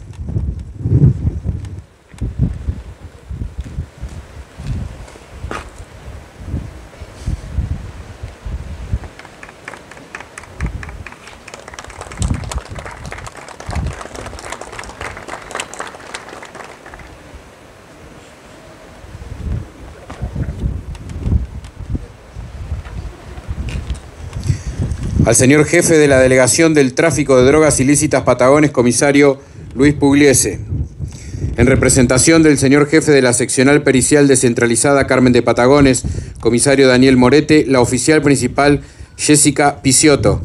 S1: Al señor jefe de la Delegación del Tráfico de Drogas Ilícitas Patagones, comisario Luis Pugliese. En representación del señor jefe de la Seccional Pericial Descentralizada Carmen de Patagones, comisario Daniel Morete, la oficial principal Jessica Picciotto.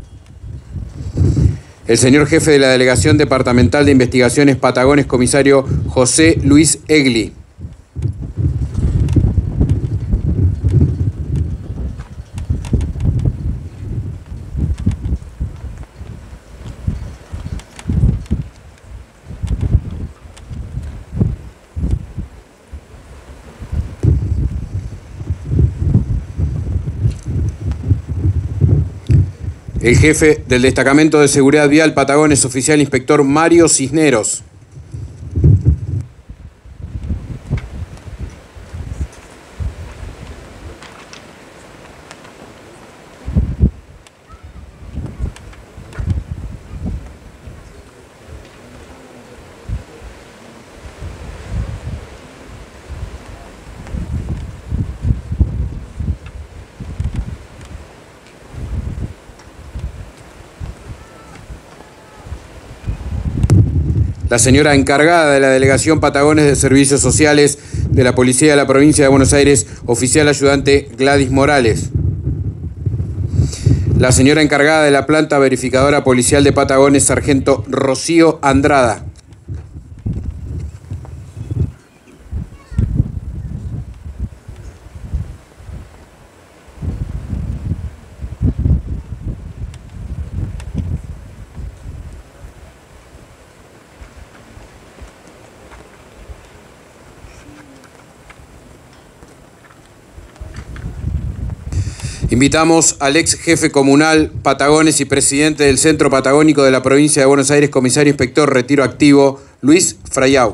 S1: El señor jefe de la Delegación Departamental de Investigaciones Patagones, comisario José Luis Egli. El jefe del Destacamento de Seguridad Vial Patagones, oficial inspector Mario Cisneros. La señora encargada de la Delegación Patagones de Servicios Sociales de la Policía de la Provincia de Buenos Aires, oficial ayudante Gladys Morales. La señora encargada de la planta verificadora policial de Patagones, sargento Rocío Andrada. Invitamos al ex jefe comunal Patagones y presidente del Centro Patagónico de la Provincia de Buenos Aires, comisario inspector retiro activo, Luis Frayau.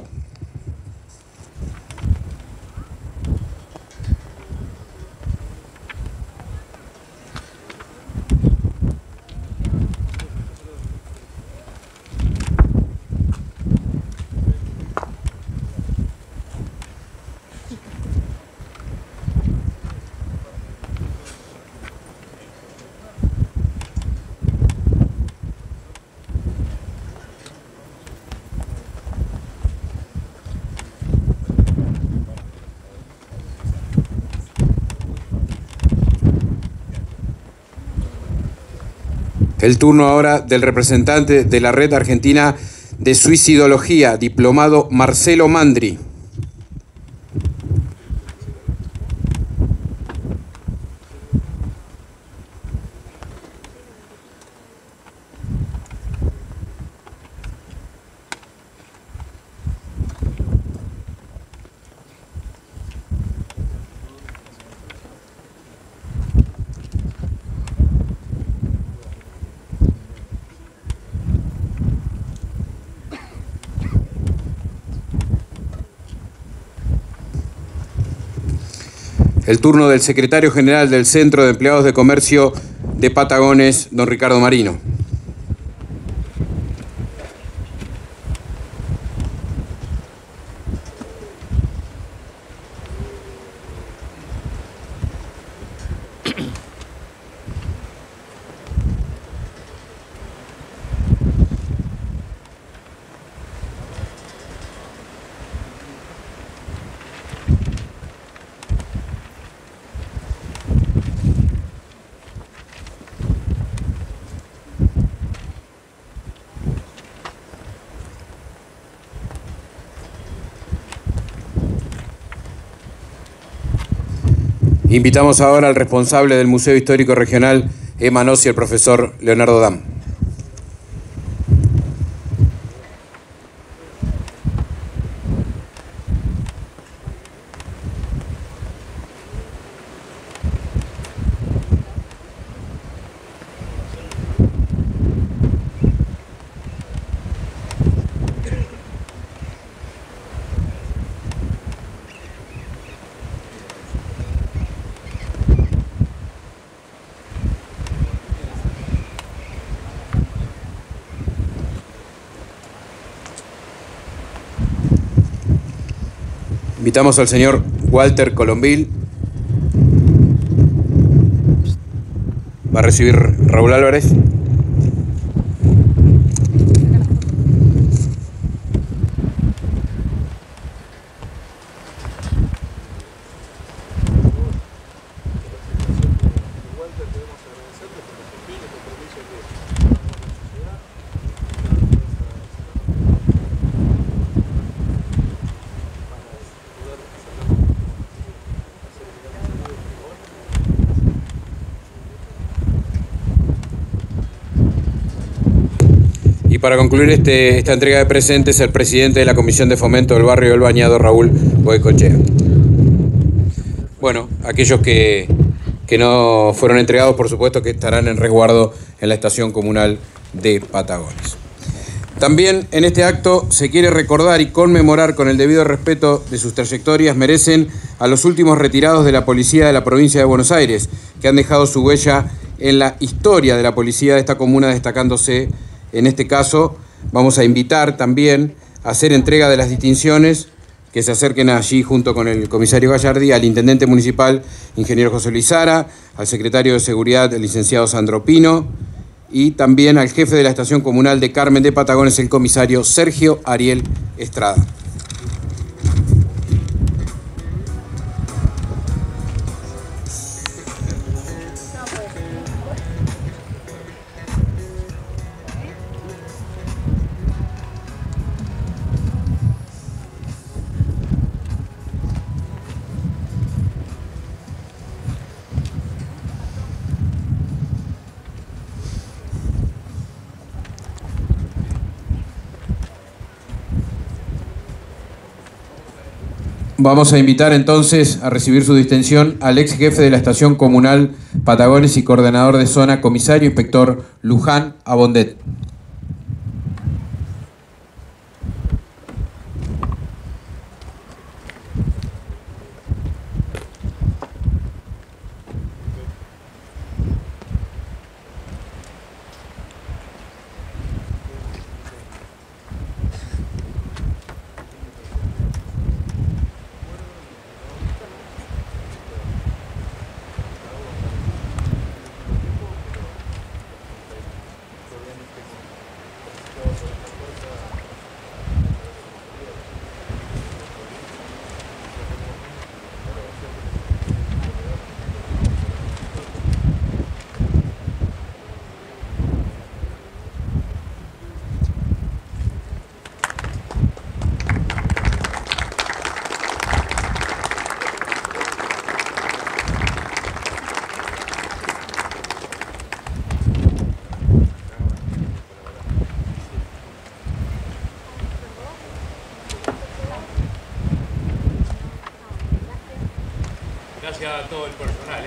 S1: El turno ahora del representante de la Red Argentina de Suicidología, diplomado Marcelo Mandri. El turno del secretario general del Centro de Empleados de Comercio de Patagones, don Ricardo Marino. Invitamos ahora al responsable del Museo Histórico Regional, Emanos, y el profesor Leonardo Dam. Invitamos al señor Walter Colombil. Va a recibir Raúl Álvarez. Y para concluir esta entrega de presentes, el presidente de la Comisión de Fomento del Barrio del Bañado, Raúl Boecochea. Bueno, aquellos que no fueron entregados, por supuesto que estarán en resguardo en la Estación Comunal de Patagones. También en este acto se quiere recordar y conmemorar con el debido respeto de sus trayectorias merecen a los últimos retirados de la policía de la provincia de Buenos Aires, que han dejado su huella en la historia de la policía de esta comuna, destacándose en este caso. Vamos a invitar también a hacer entrega de las distinciones que se acerquen allí junto con el comisario Gallardi, al intendente municipal, ingeniero José Luis Sara, al secretario de Seguridad, el licenciado Sandro Pino, y también al jefe de la Estación Comunal de Carmen de Patagones, el comisario Sergio Ariel Estrada. Vamos a invitar entonces a recibir su distinción al ex jefe de la Estación Comunal Patagones y coordinador de zona, comisario inspector Luján Abondet.
S7: Gracias a todo el personal.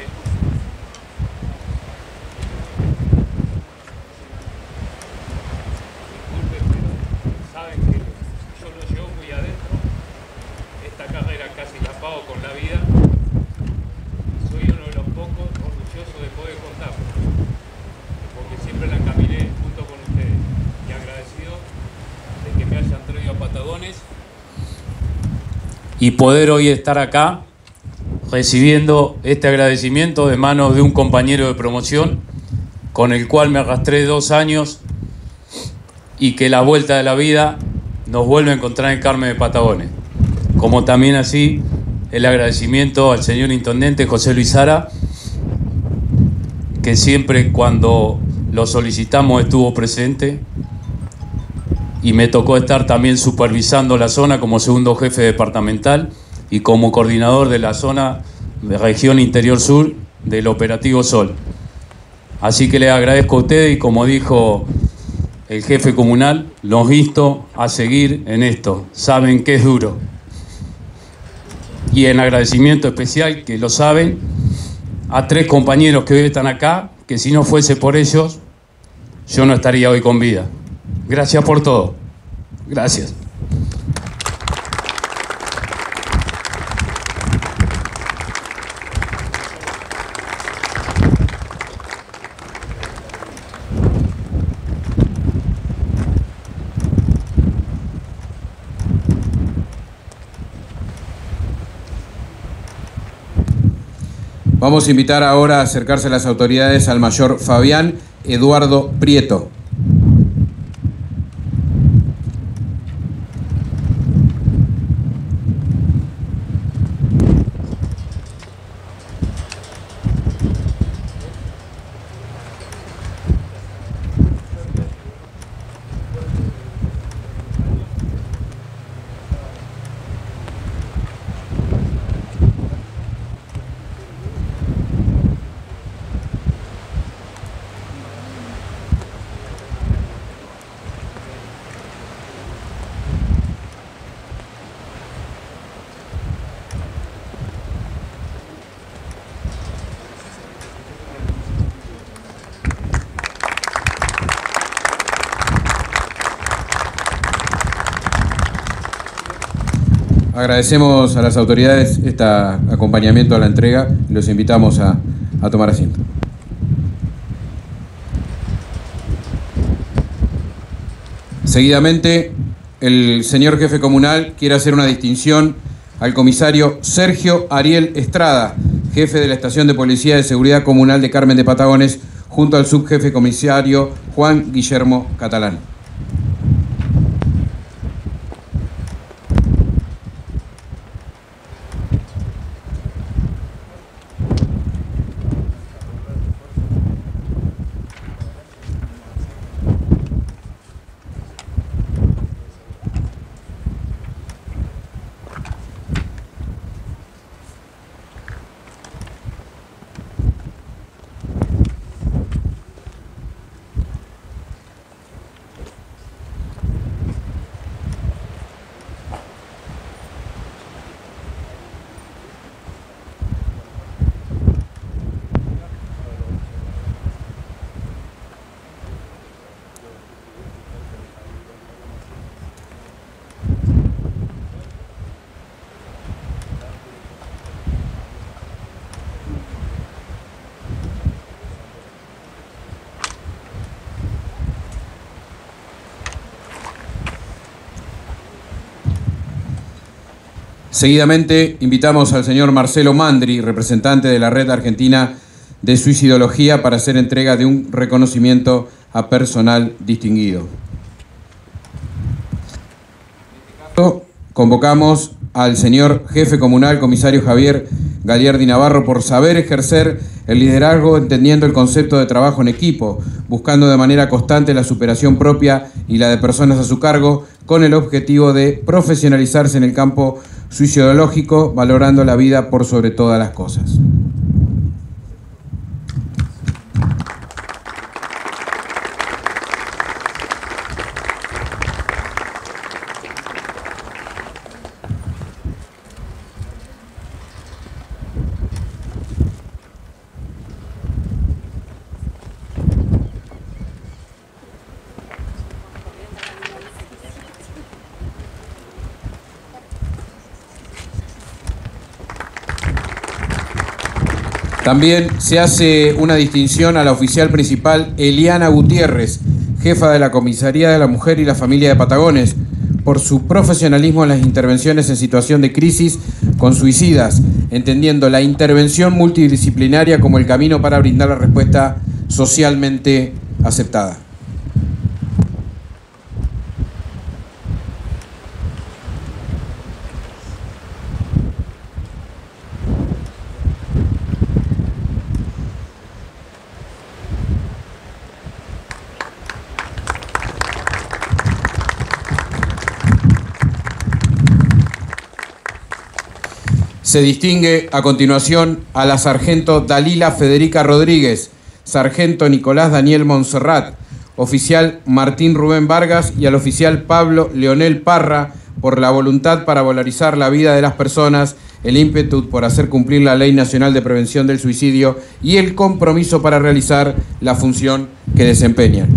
S7: Disculpen, pero saben que yo lo llevo muy adentro. Esta carrera casi la pago con la vida. Soy uno de los pocos orgullosos de poder contarlo, porque siempre la caminé junto con ustedes y agradecido de que me hayan traído a Patagones y poder hoy estar acá recibiendo este agradecimiento de manos de un compañero de promoción con el cual me arrastré 2 años y que la vuelta de la vida nos vuelve a encontrar en Carmen de Patagones. Como también así el agradecimiento al señor intendente José Luis Sara, que siempre cuando lo solicitamos estuvo presente, y me tocó estar también supervisando la zona como segundo jefe departamental y como coordinador de la zona de región interior sur del operativo Sol. Así que les agradezco a ustedes y, como dijo el jefe comunal, los insto a seguir en esto. Saben que es duro. Y en agradecimiento especial, que lo saben, a 3 compañeros que hoy están acá, que si no fuese por ellos, yo no estaría hoy con vida. Gracias por todo. Gracias.
S1: Vamos a invitar ahora a acercarse a las autoridades al mayor Fabián Eduardo Prieto. Agradecemos a las autoridades este acompañamiento a la entrega y los invitamos a tomar asiento. Seguidamente, el señor jefe comunal quiere hacer una distinción al comisario Sergio Ariel Estrada, jefe de la Estación de Policía de Seguridad Comunal de Carmen de Patagones, junto al subjefe comisario Juan Guillermo Catalán. Seguidamente, invitamos al señor Marcelo Mandri, representante de la Red Argentina de Suicidología, para hacer entrega de un reconocimiento a personal distinguido. Convocamos al señor jefe comunal, comisario Javier Galiardi Navarro, por saber ejercer el liderazgo entendiendo el concepto de trabajo en equipo, buscando de manera constante la superación propia y la de personas a su cargo, con el objetivo de profesionalizarse en el campo suicidológico, valorando la vida por sobre todas las cosas. También se hace una distinción a la oficial principal Eliana Gutiérrez, jefa de la Comisaría de la Mujer y la Familia de Patagones, por su profesionalismo en las intervenciones en situación de crisis con suicidas, entendiendo la intervención multidisciplinaria como el camino para brindar la respuesta socialmente aceptada. Se distingue a continuación a la sargento Dalila Federica Rodríguez, sargento Nicolás Daniel Monserrat, oficial Martín Rubén Vargas y al oficial Pablo Leonel Parra por la voluntad para valorizar la vida de las personas, el ímpetu por hacer cumplir la Ley Nacional de Prevención del Suicidio y el compromiso para realizar la función que desempeñan.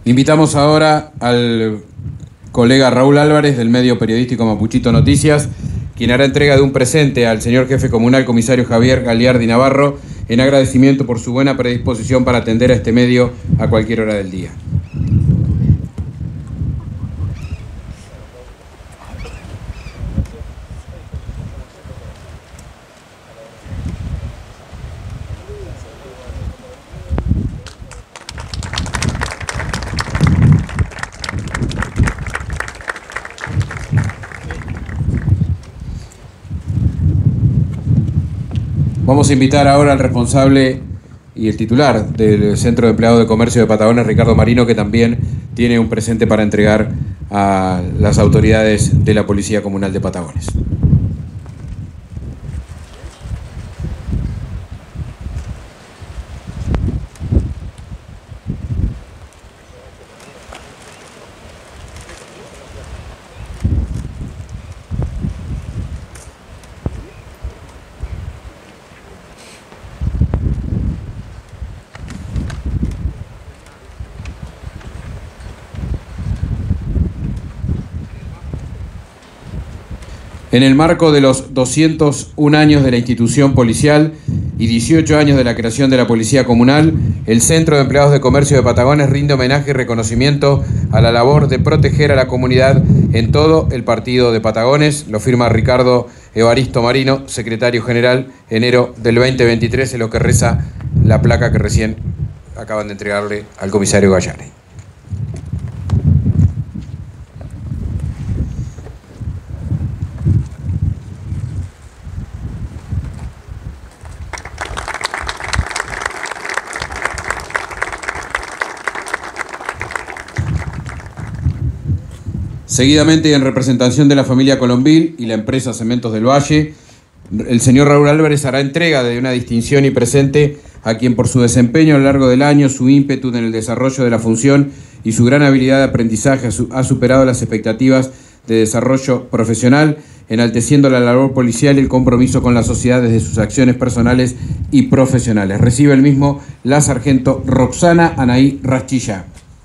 S1: Invitamos ahora al colega Raúl Álvarez del medio periodístico Mapuchito Noticias, quien hará entrega de un presente al señor jefe comunal comisario Javier Galiardi Navarro en agradecimiento por su buena predisposición para atender a este medio a cualquier hora del día. Vamos a invitar ahora al responsable y el titular del Centro de Empleados de Comercio de Patagones, Ricardo Marino, que también tiene un presente para entregar a las autoridades de la Policía Comunal de Patagones. En el marco de los 201 años de la institución policial y 18 años de la creación de la Policía Comunal, el Centro de Empleados de Comercio de Patagones rinde homenaje y reconocimiento a la labor de proteger a la comunidad en todo el partido de Patagones. Lo firma Ricardo Evaristo Marino, secretario general, enero del 2023, en lo que reza la placa que recién acaban de entregarle al comisario Gallare. Seguidamente, en representación de la familia Colombil y la empresa Cementos del Valle, el señor Raúl Álvarez hará entrega de una distinción y presente a quien por su desempeño a lo largo del año, su ímpetu en el desarrollo de la función y su gran habilidad de aprendizaje ha superado las expectativas de desarrollo profesional, enalteciendo la labor policial y el compromiso con la sociedad desde sus acciones personales y profesionales. Recibe el mismo la sargento Roxana Anaí Rastilla.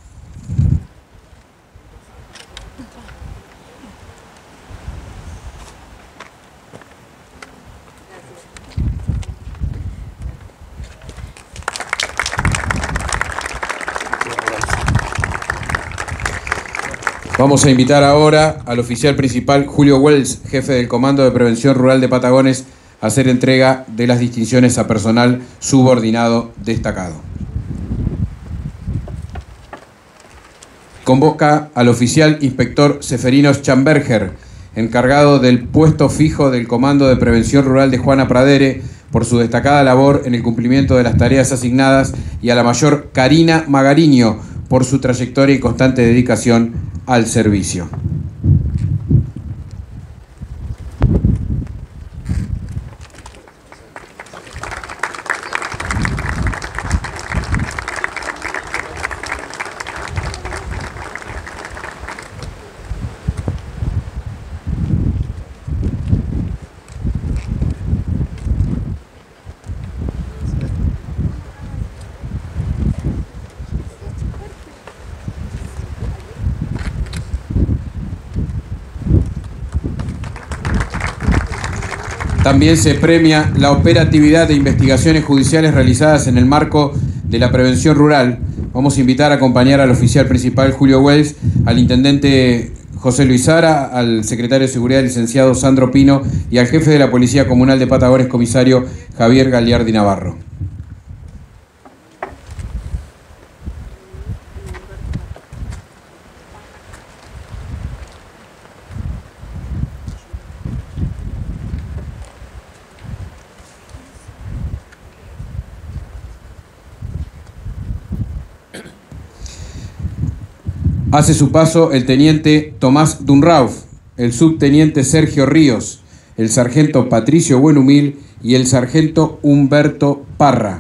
S1: Vamos a invitar ahora al oficial principal Julio Wells, jefe del Comando de Prevención Rural de Patagones, a hacer entrega de las distinciones a personal subordinado destacado. Convoca al oficial inspector Seferino Schamberger, encargado del puesto fijo del Comando de Prevención Rural de Juana Pradere, por su destacada labor en el cumplimiento de las tareas asignadas, y a la mayor Karina Magariño, por su trayectoria y constante dedicación al servicio. También se premia la operatividad de investigaciones judiciales realizadas en el marco de la prevención rural. Vamos a invitar a acompañar al oficial principal Julio Wells, al intendente José Luis Sara, al secretario de Seguridad licenciado Sandro Pino y al jefe de la Policía Comunal de Patagones, comisario Javier Galiardi Navarro. Hace su paso el teniente Tomás Dunrauf, el subteniente Sergio Ríos, el sargento Patricio Buenhumil y el sargento Humberto Parra.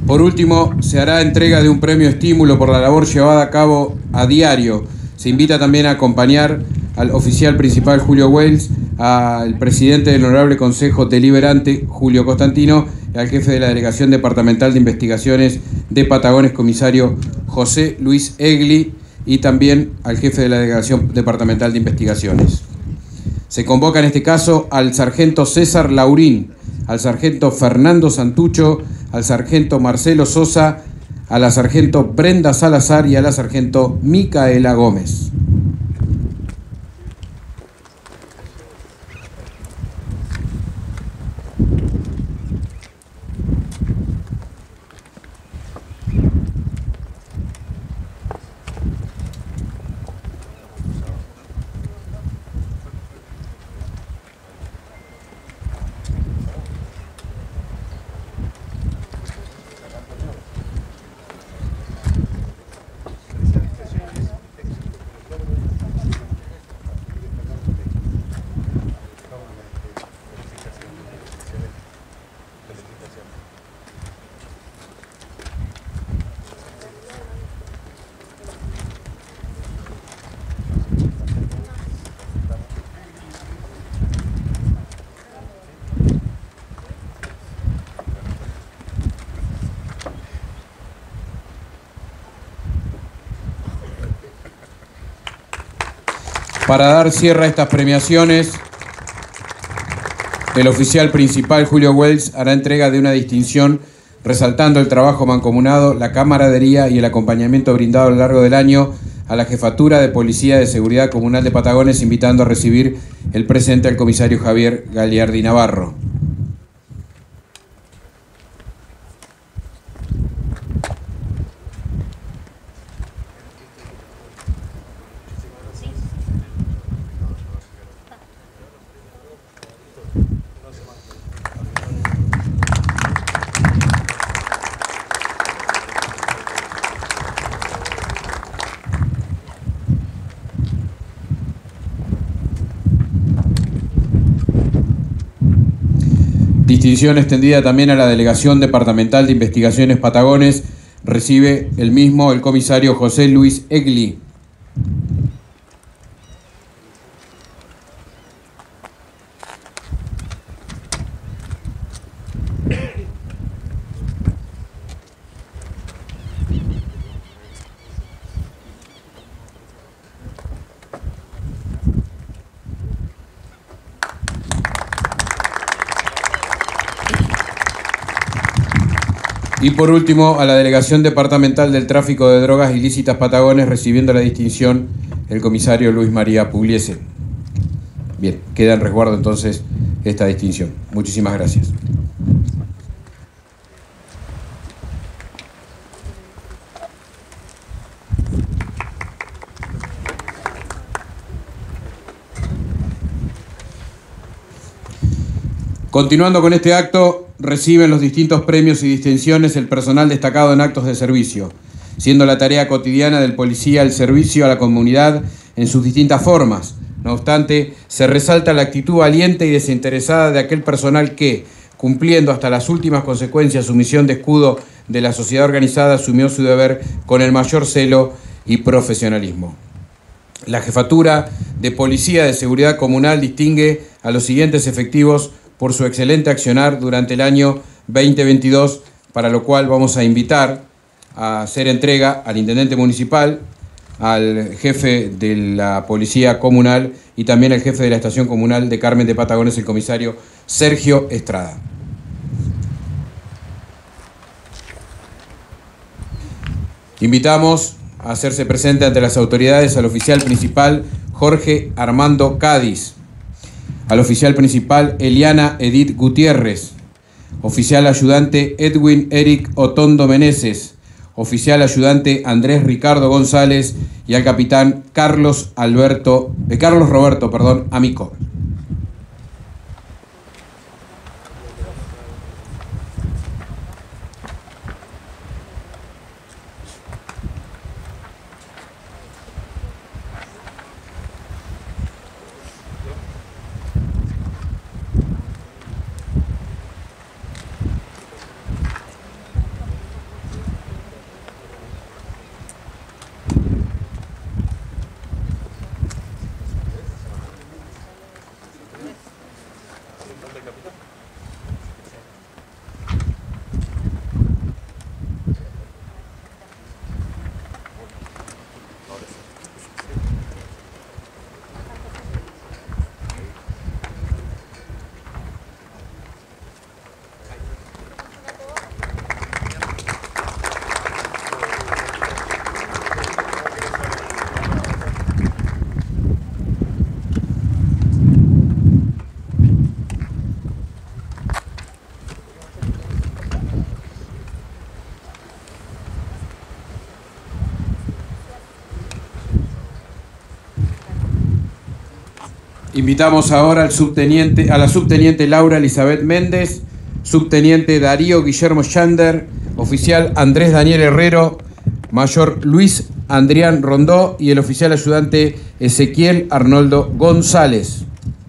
S1: Por último, se hará entrega de un premio estímulo por la labor llevada a cabo a diario. Se invita también a acompañar al oficial principal Julio Wells, al presidente del Honorable Consejo Deliberante Julio Constantino y al jefe de la Delegación Departamental de Investigaciones de Patagones, comisario José Luis Egli, y también al jefe de la Delegación Departamental de Investigaciones. Se convoca en este caso al sargento César Laurín, al sargento Fernando Santucho, al sargento Marcelo Sosa, a la sargento Brenda Salazar y a la sargento Micaela Gómez. Para dar cierre a estas premiaciones, el oficial principal Julio Wells hará entrega de una distinción resaltando el trabajo mancomunado, la camaradería y el acompañamiento brindado a lo largo del año a la Jefatura de Policía de Seguridad Comunal de Patagones, invitando a recibir el presente al comisario Javier Galiardi Navarro. Distinción extendida también a la Delegación Departamental de Investigaciones Patagones. Recibe el mismo el comisario José Luis Egli. Y por último, a la Delegación Departamental del Tráfico de Drogas Ilícitas Patagones, recibiendo la distinción el comisario Luis María Pugliese. Bien, queda en resguardo entonces esta distinción. Muchísimas gracias. Continuando con este acto, reciben los distintos premios y distinciones el personal destacado en actos de servicio, siendo la tarea cotidiana del policía el servicio a la comunidad en sus distintas formas. No obstante, se resalta la actitud valiente y desinteresada de aquel personal que, cumpliendo hasta las últimas consecuencias su misión de escudo de la sociedad organizada, asumió su deber con el mayor celo y profesionalismo. La Jefatura de Policía de Seguridad Comunal distingue a los siguientes efectivos por su excelente accionar durante el año 2022, para lo cual vamos a invitar a hacer entrega al intendente municipal, al jefe de la Policía Comunal y también al jefe de la Estación Comunal de Carmen de Patagones, el comisario Sergio Estrada. Invitamos a hacerse presente ante las autoridades al oficial principal Jorge Armando Cádiz, al oficial principal Eliana Edith Gutiérrez, oficial ayudante Edwin Eric Otondo Meneses, oficial ayudante Andrés Ricardo González y al capitán Carlos Roberto Amico. Invitamos ahora a la subteniente Laura Elizabeth Méndez, subteniente Darío Guillermo Chander, oficial Andrés Daniel Herrero, mayor Luis Adrián Rondó y el oficial ayudante Ezequiel Arnoldo González.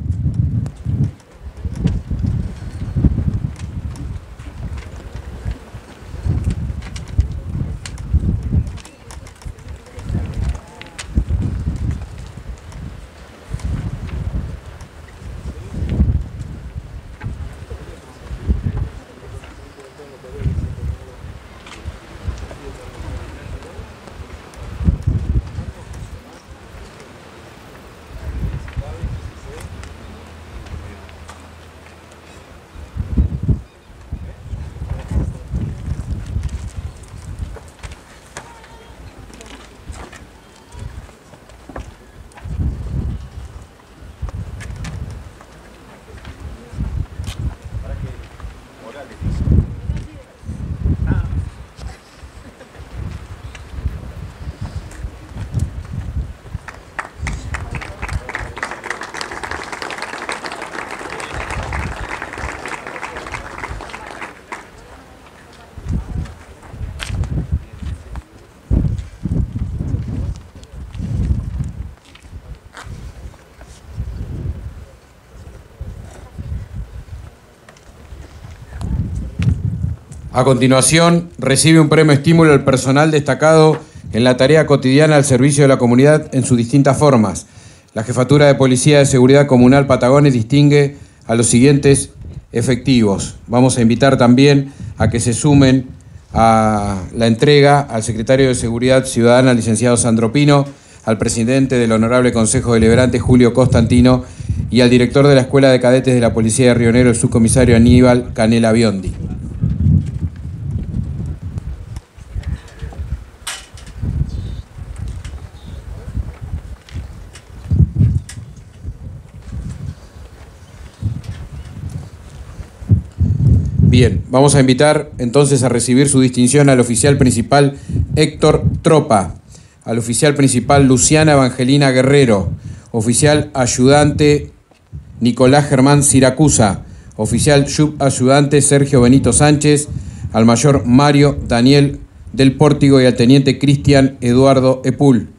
S1: A continuación, recibe un premio estímulo el personal destacado en la tarea cotidiana al servicio de la comunidad en sus distintas formas. La Jefatura de Policía de Seguridad Comunal Patagones distingue a los siguientes efectivos. Vamos a invitar también a que se sumen a la entrega al secretario de Seguridad Ciudadana, licenciado Sandro Pino, al presidente del Honorable Consejo Deliberante, Julio Costantino, y al director de la Escuela de Cadetes de la Policía de Río Negro, el subcomisario Aníbal Canela Biondi. Bien, vamos a invitar entonces a recibir su distinción al oficial principal Héctor Tropa, al oficial principal Luciana Evangelina Guerrero, oficial ayudante Nicolás Germán Siracusa, oficial subayudante Sergio Benito Sánchez, al mayor Mario Daniel del Pórtigo y al teniente Cristian Eduardo Epul.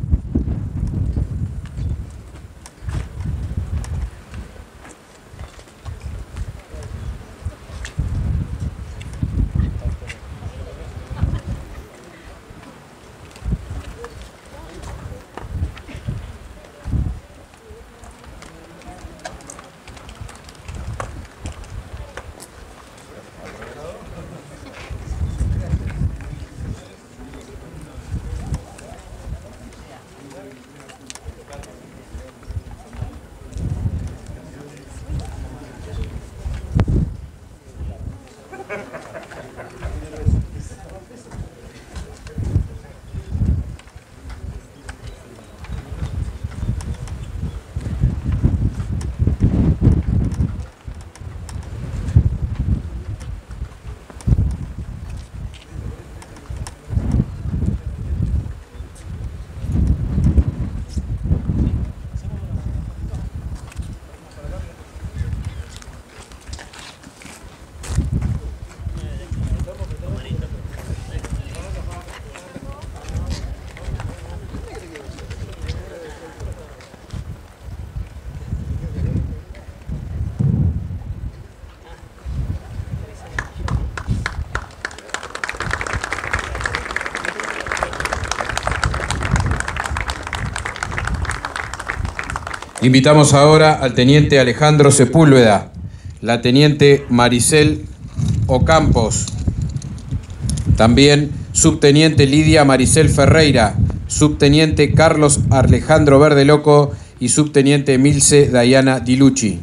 S1: Invitamos ahora al teniente Alejandro Sepúlveda, la teniente Maricel Ocampos, también subteniente Lidia Maricel Ferreira, subteniente Carlos Alejandro Verdeloco y subteniente Milce Dayana Dilucci.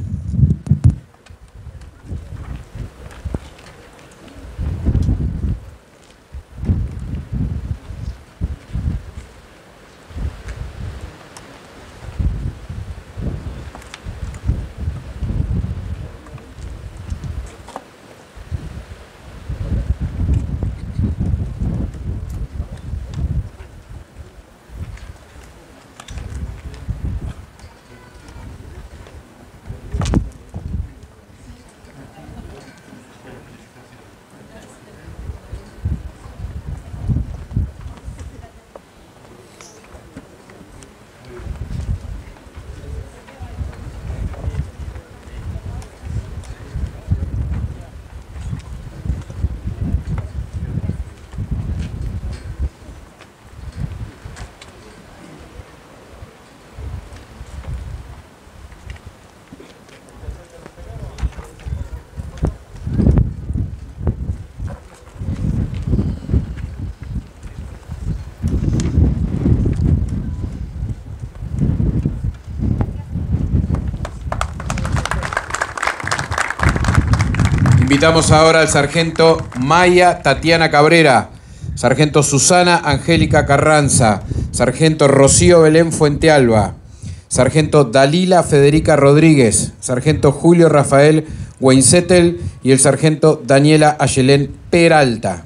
S1: Invitamos ahora al sargento Maya Tatiana Cabrera, sargento Susana Angélica Carranza, sargento Rocío Belén Fuentealba, sargento Dalila Federica Rodríguez, sargento Julio Rafael Weinzettel y el sargento Daniela Ayelén Peralta.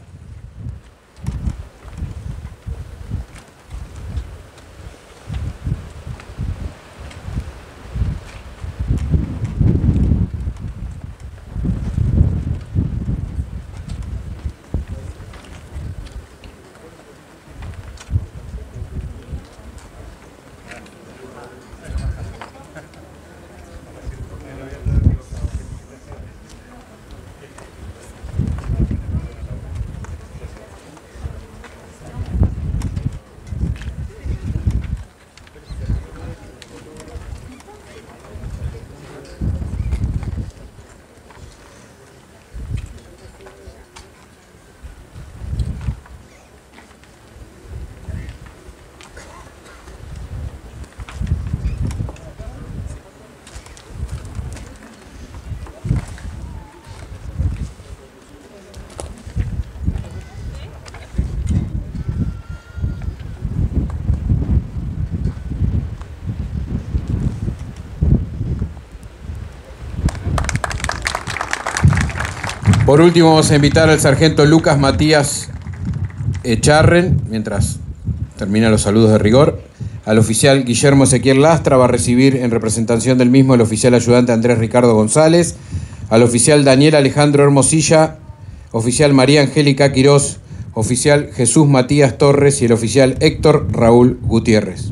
S1: Por último, vamos a invitar al sargento Lucas Matías Echarren, mientras terminan los saludos de rigor. Al oficial Guillermo Ezequiel Lastra va a recibir en representación del mismo el oficial ayudante Andrés Ricardo González, al oficial Daniel Alejandro Hermosilla, oficial María Angélica Quirós, oficial Jesús Matías Torres y el oficial Héctor Raúl Gutiérrez.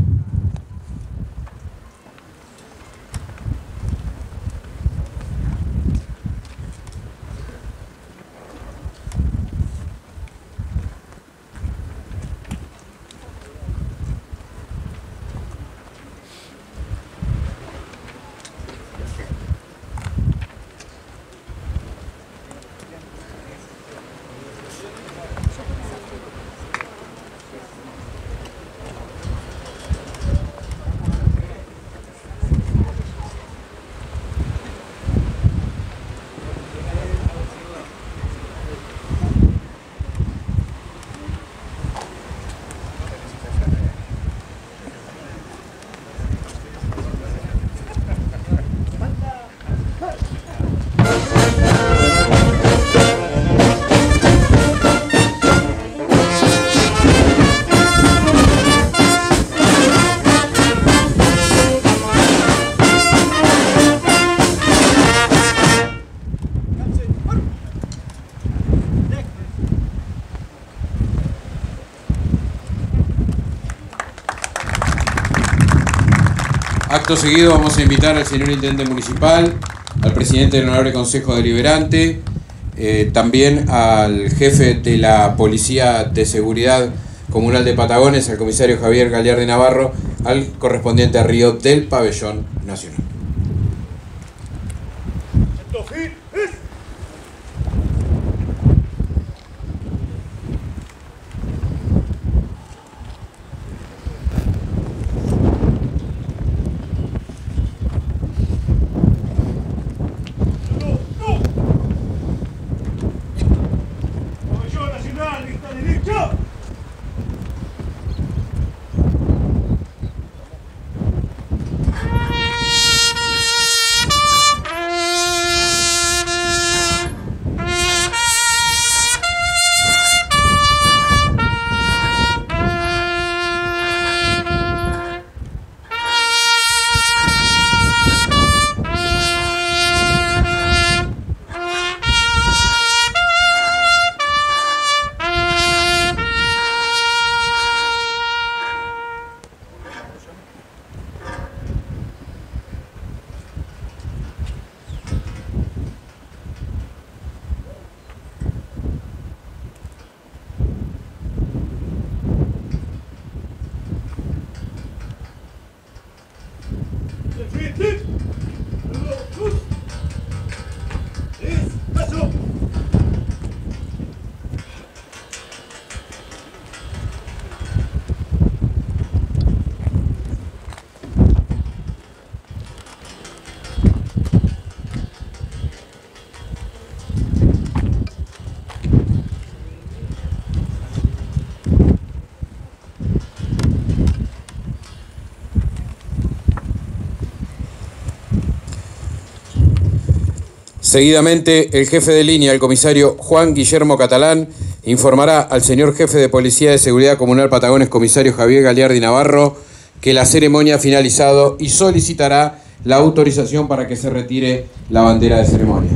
S1: Acto seguido vamos a invitar al señor Intendente Municipal, al Presidente del Honorable Consejo Deliberante, también al Jefe de la Policía de Seguridad Comunal de Patagones, al Comisario Javier Galiardi Navarro, al correspondiente río del Pabellón Nacional. Seguidamente, el jefe de línea, el comisario Juan Guillermo Catalán, informará al señor jefe de Policía de Seguridad Comunal Patagones, comisario Javier Galiardi Navarro, que la ceremonia ha finalizado y solicitará la autorización para que se retire la bandera de ceremonia.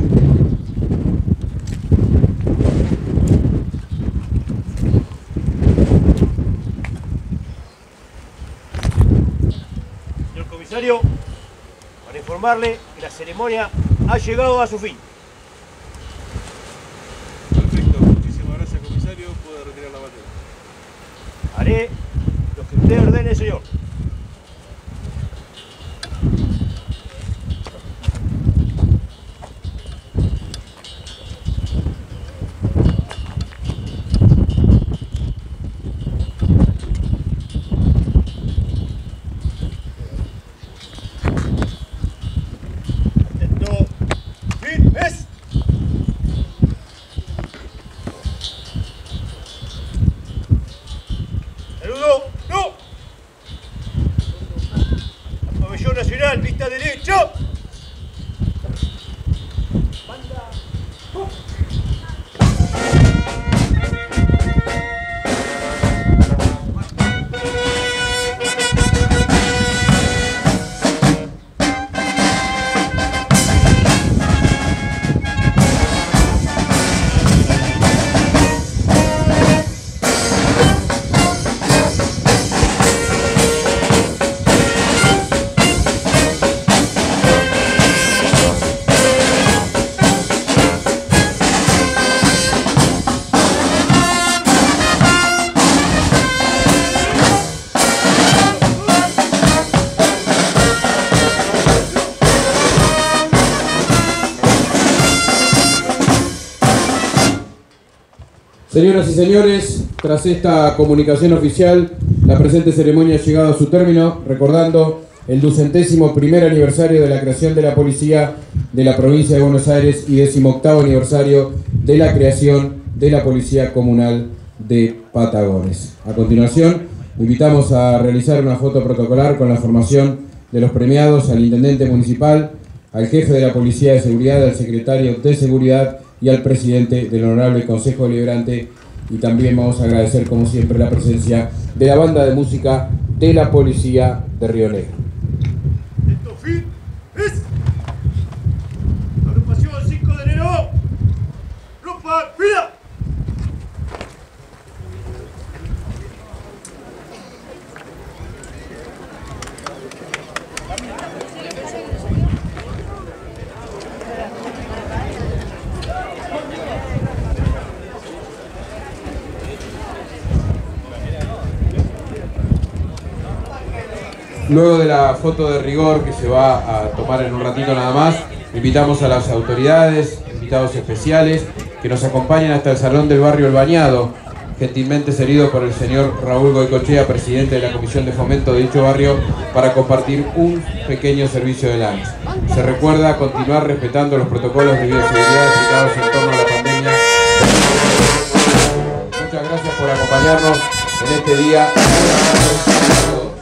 S2: Señor comisario, para informarle que la ceremonia ha llegado a su fin.
S6: Perfecto, muchísimas gracias, comisario. Puede retirar la bandera.
S2: Haré lo que usted ordene, señor. Atento. ¡Firmes! Saludo. ¡No! Al pabellón nacional, vista derecha.
S1: Señoras y señores, tras esta comunicación oficial, la presente ceremonia ha llegado a su término, recordando el 201º aniversario de la creación de la Policía de la Provincia de Buenos Aires y 18º aniversario de la creación de la Policía Comunal de Patagones. A continuación, invitamos a realizar una foto protocolar con la formación de los premiados al Intendente Municipal, al Jefe de la Policía de Seguridad, al Secretario de Seguridad y al Presidente del Honorable Consejo Deliberante, y también vamos a agradecer como siempre la presencia de la banda de música de la Policía de Río Negro.
S2: Atento. ¡Firmes! Agrupación 5 de enero. ¡Rompa fila!
S1: Luego de la foto de rigor que se va a tomar en un ratito nada más, invitamos a las autoridades, invitados especiales, que nos acompañen hasta el Salón del Barrio El Bañado, gentilmente cedido por el señor Raúl Goicochea, presidente de la Comisión de Fomento de dicho barrio, para compartir un pequeño servicio de lunch. Se recuerda continuar respetando los protocolos de bioseguridad aplicados en torno a la pandemia. Muchas gracias por acompañarnos en este día.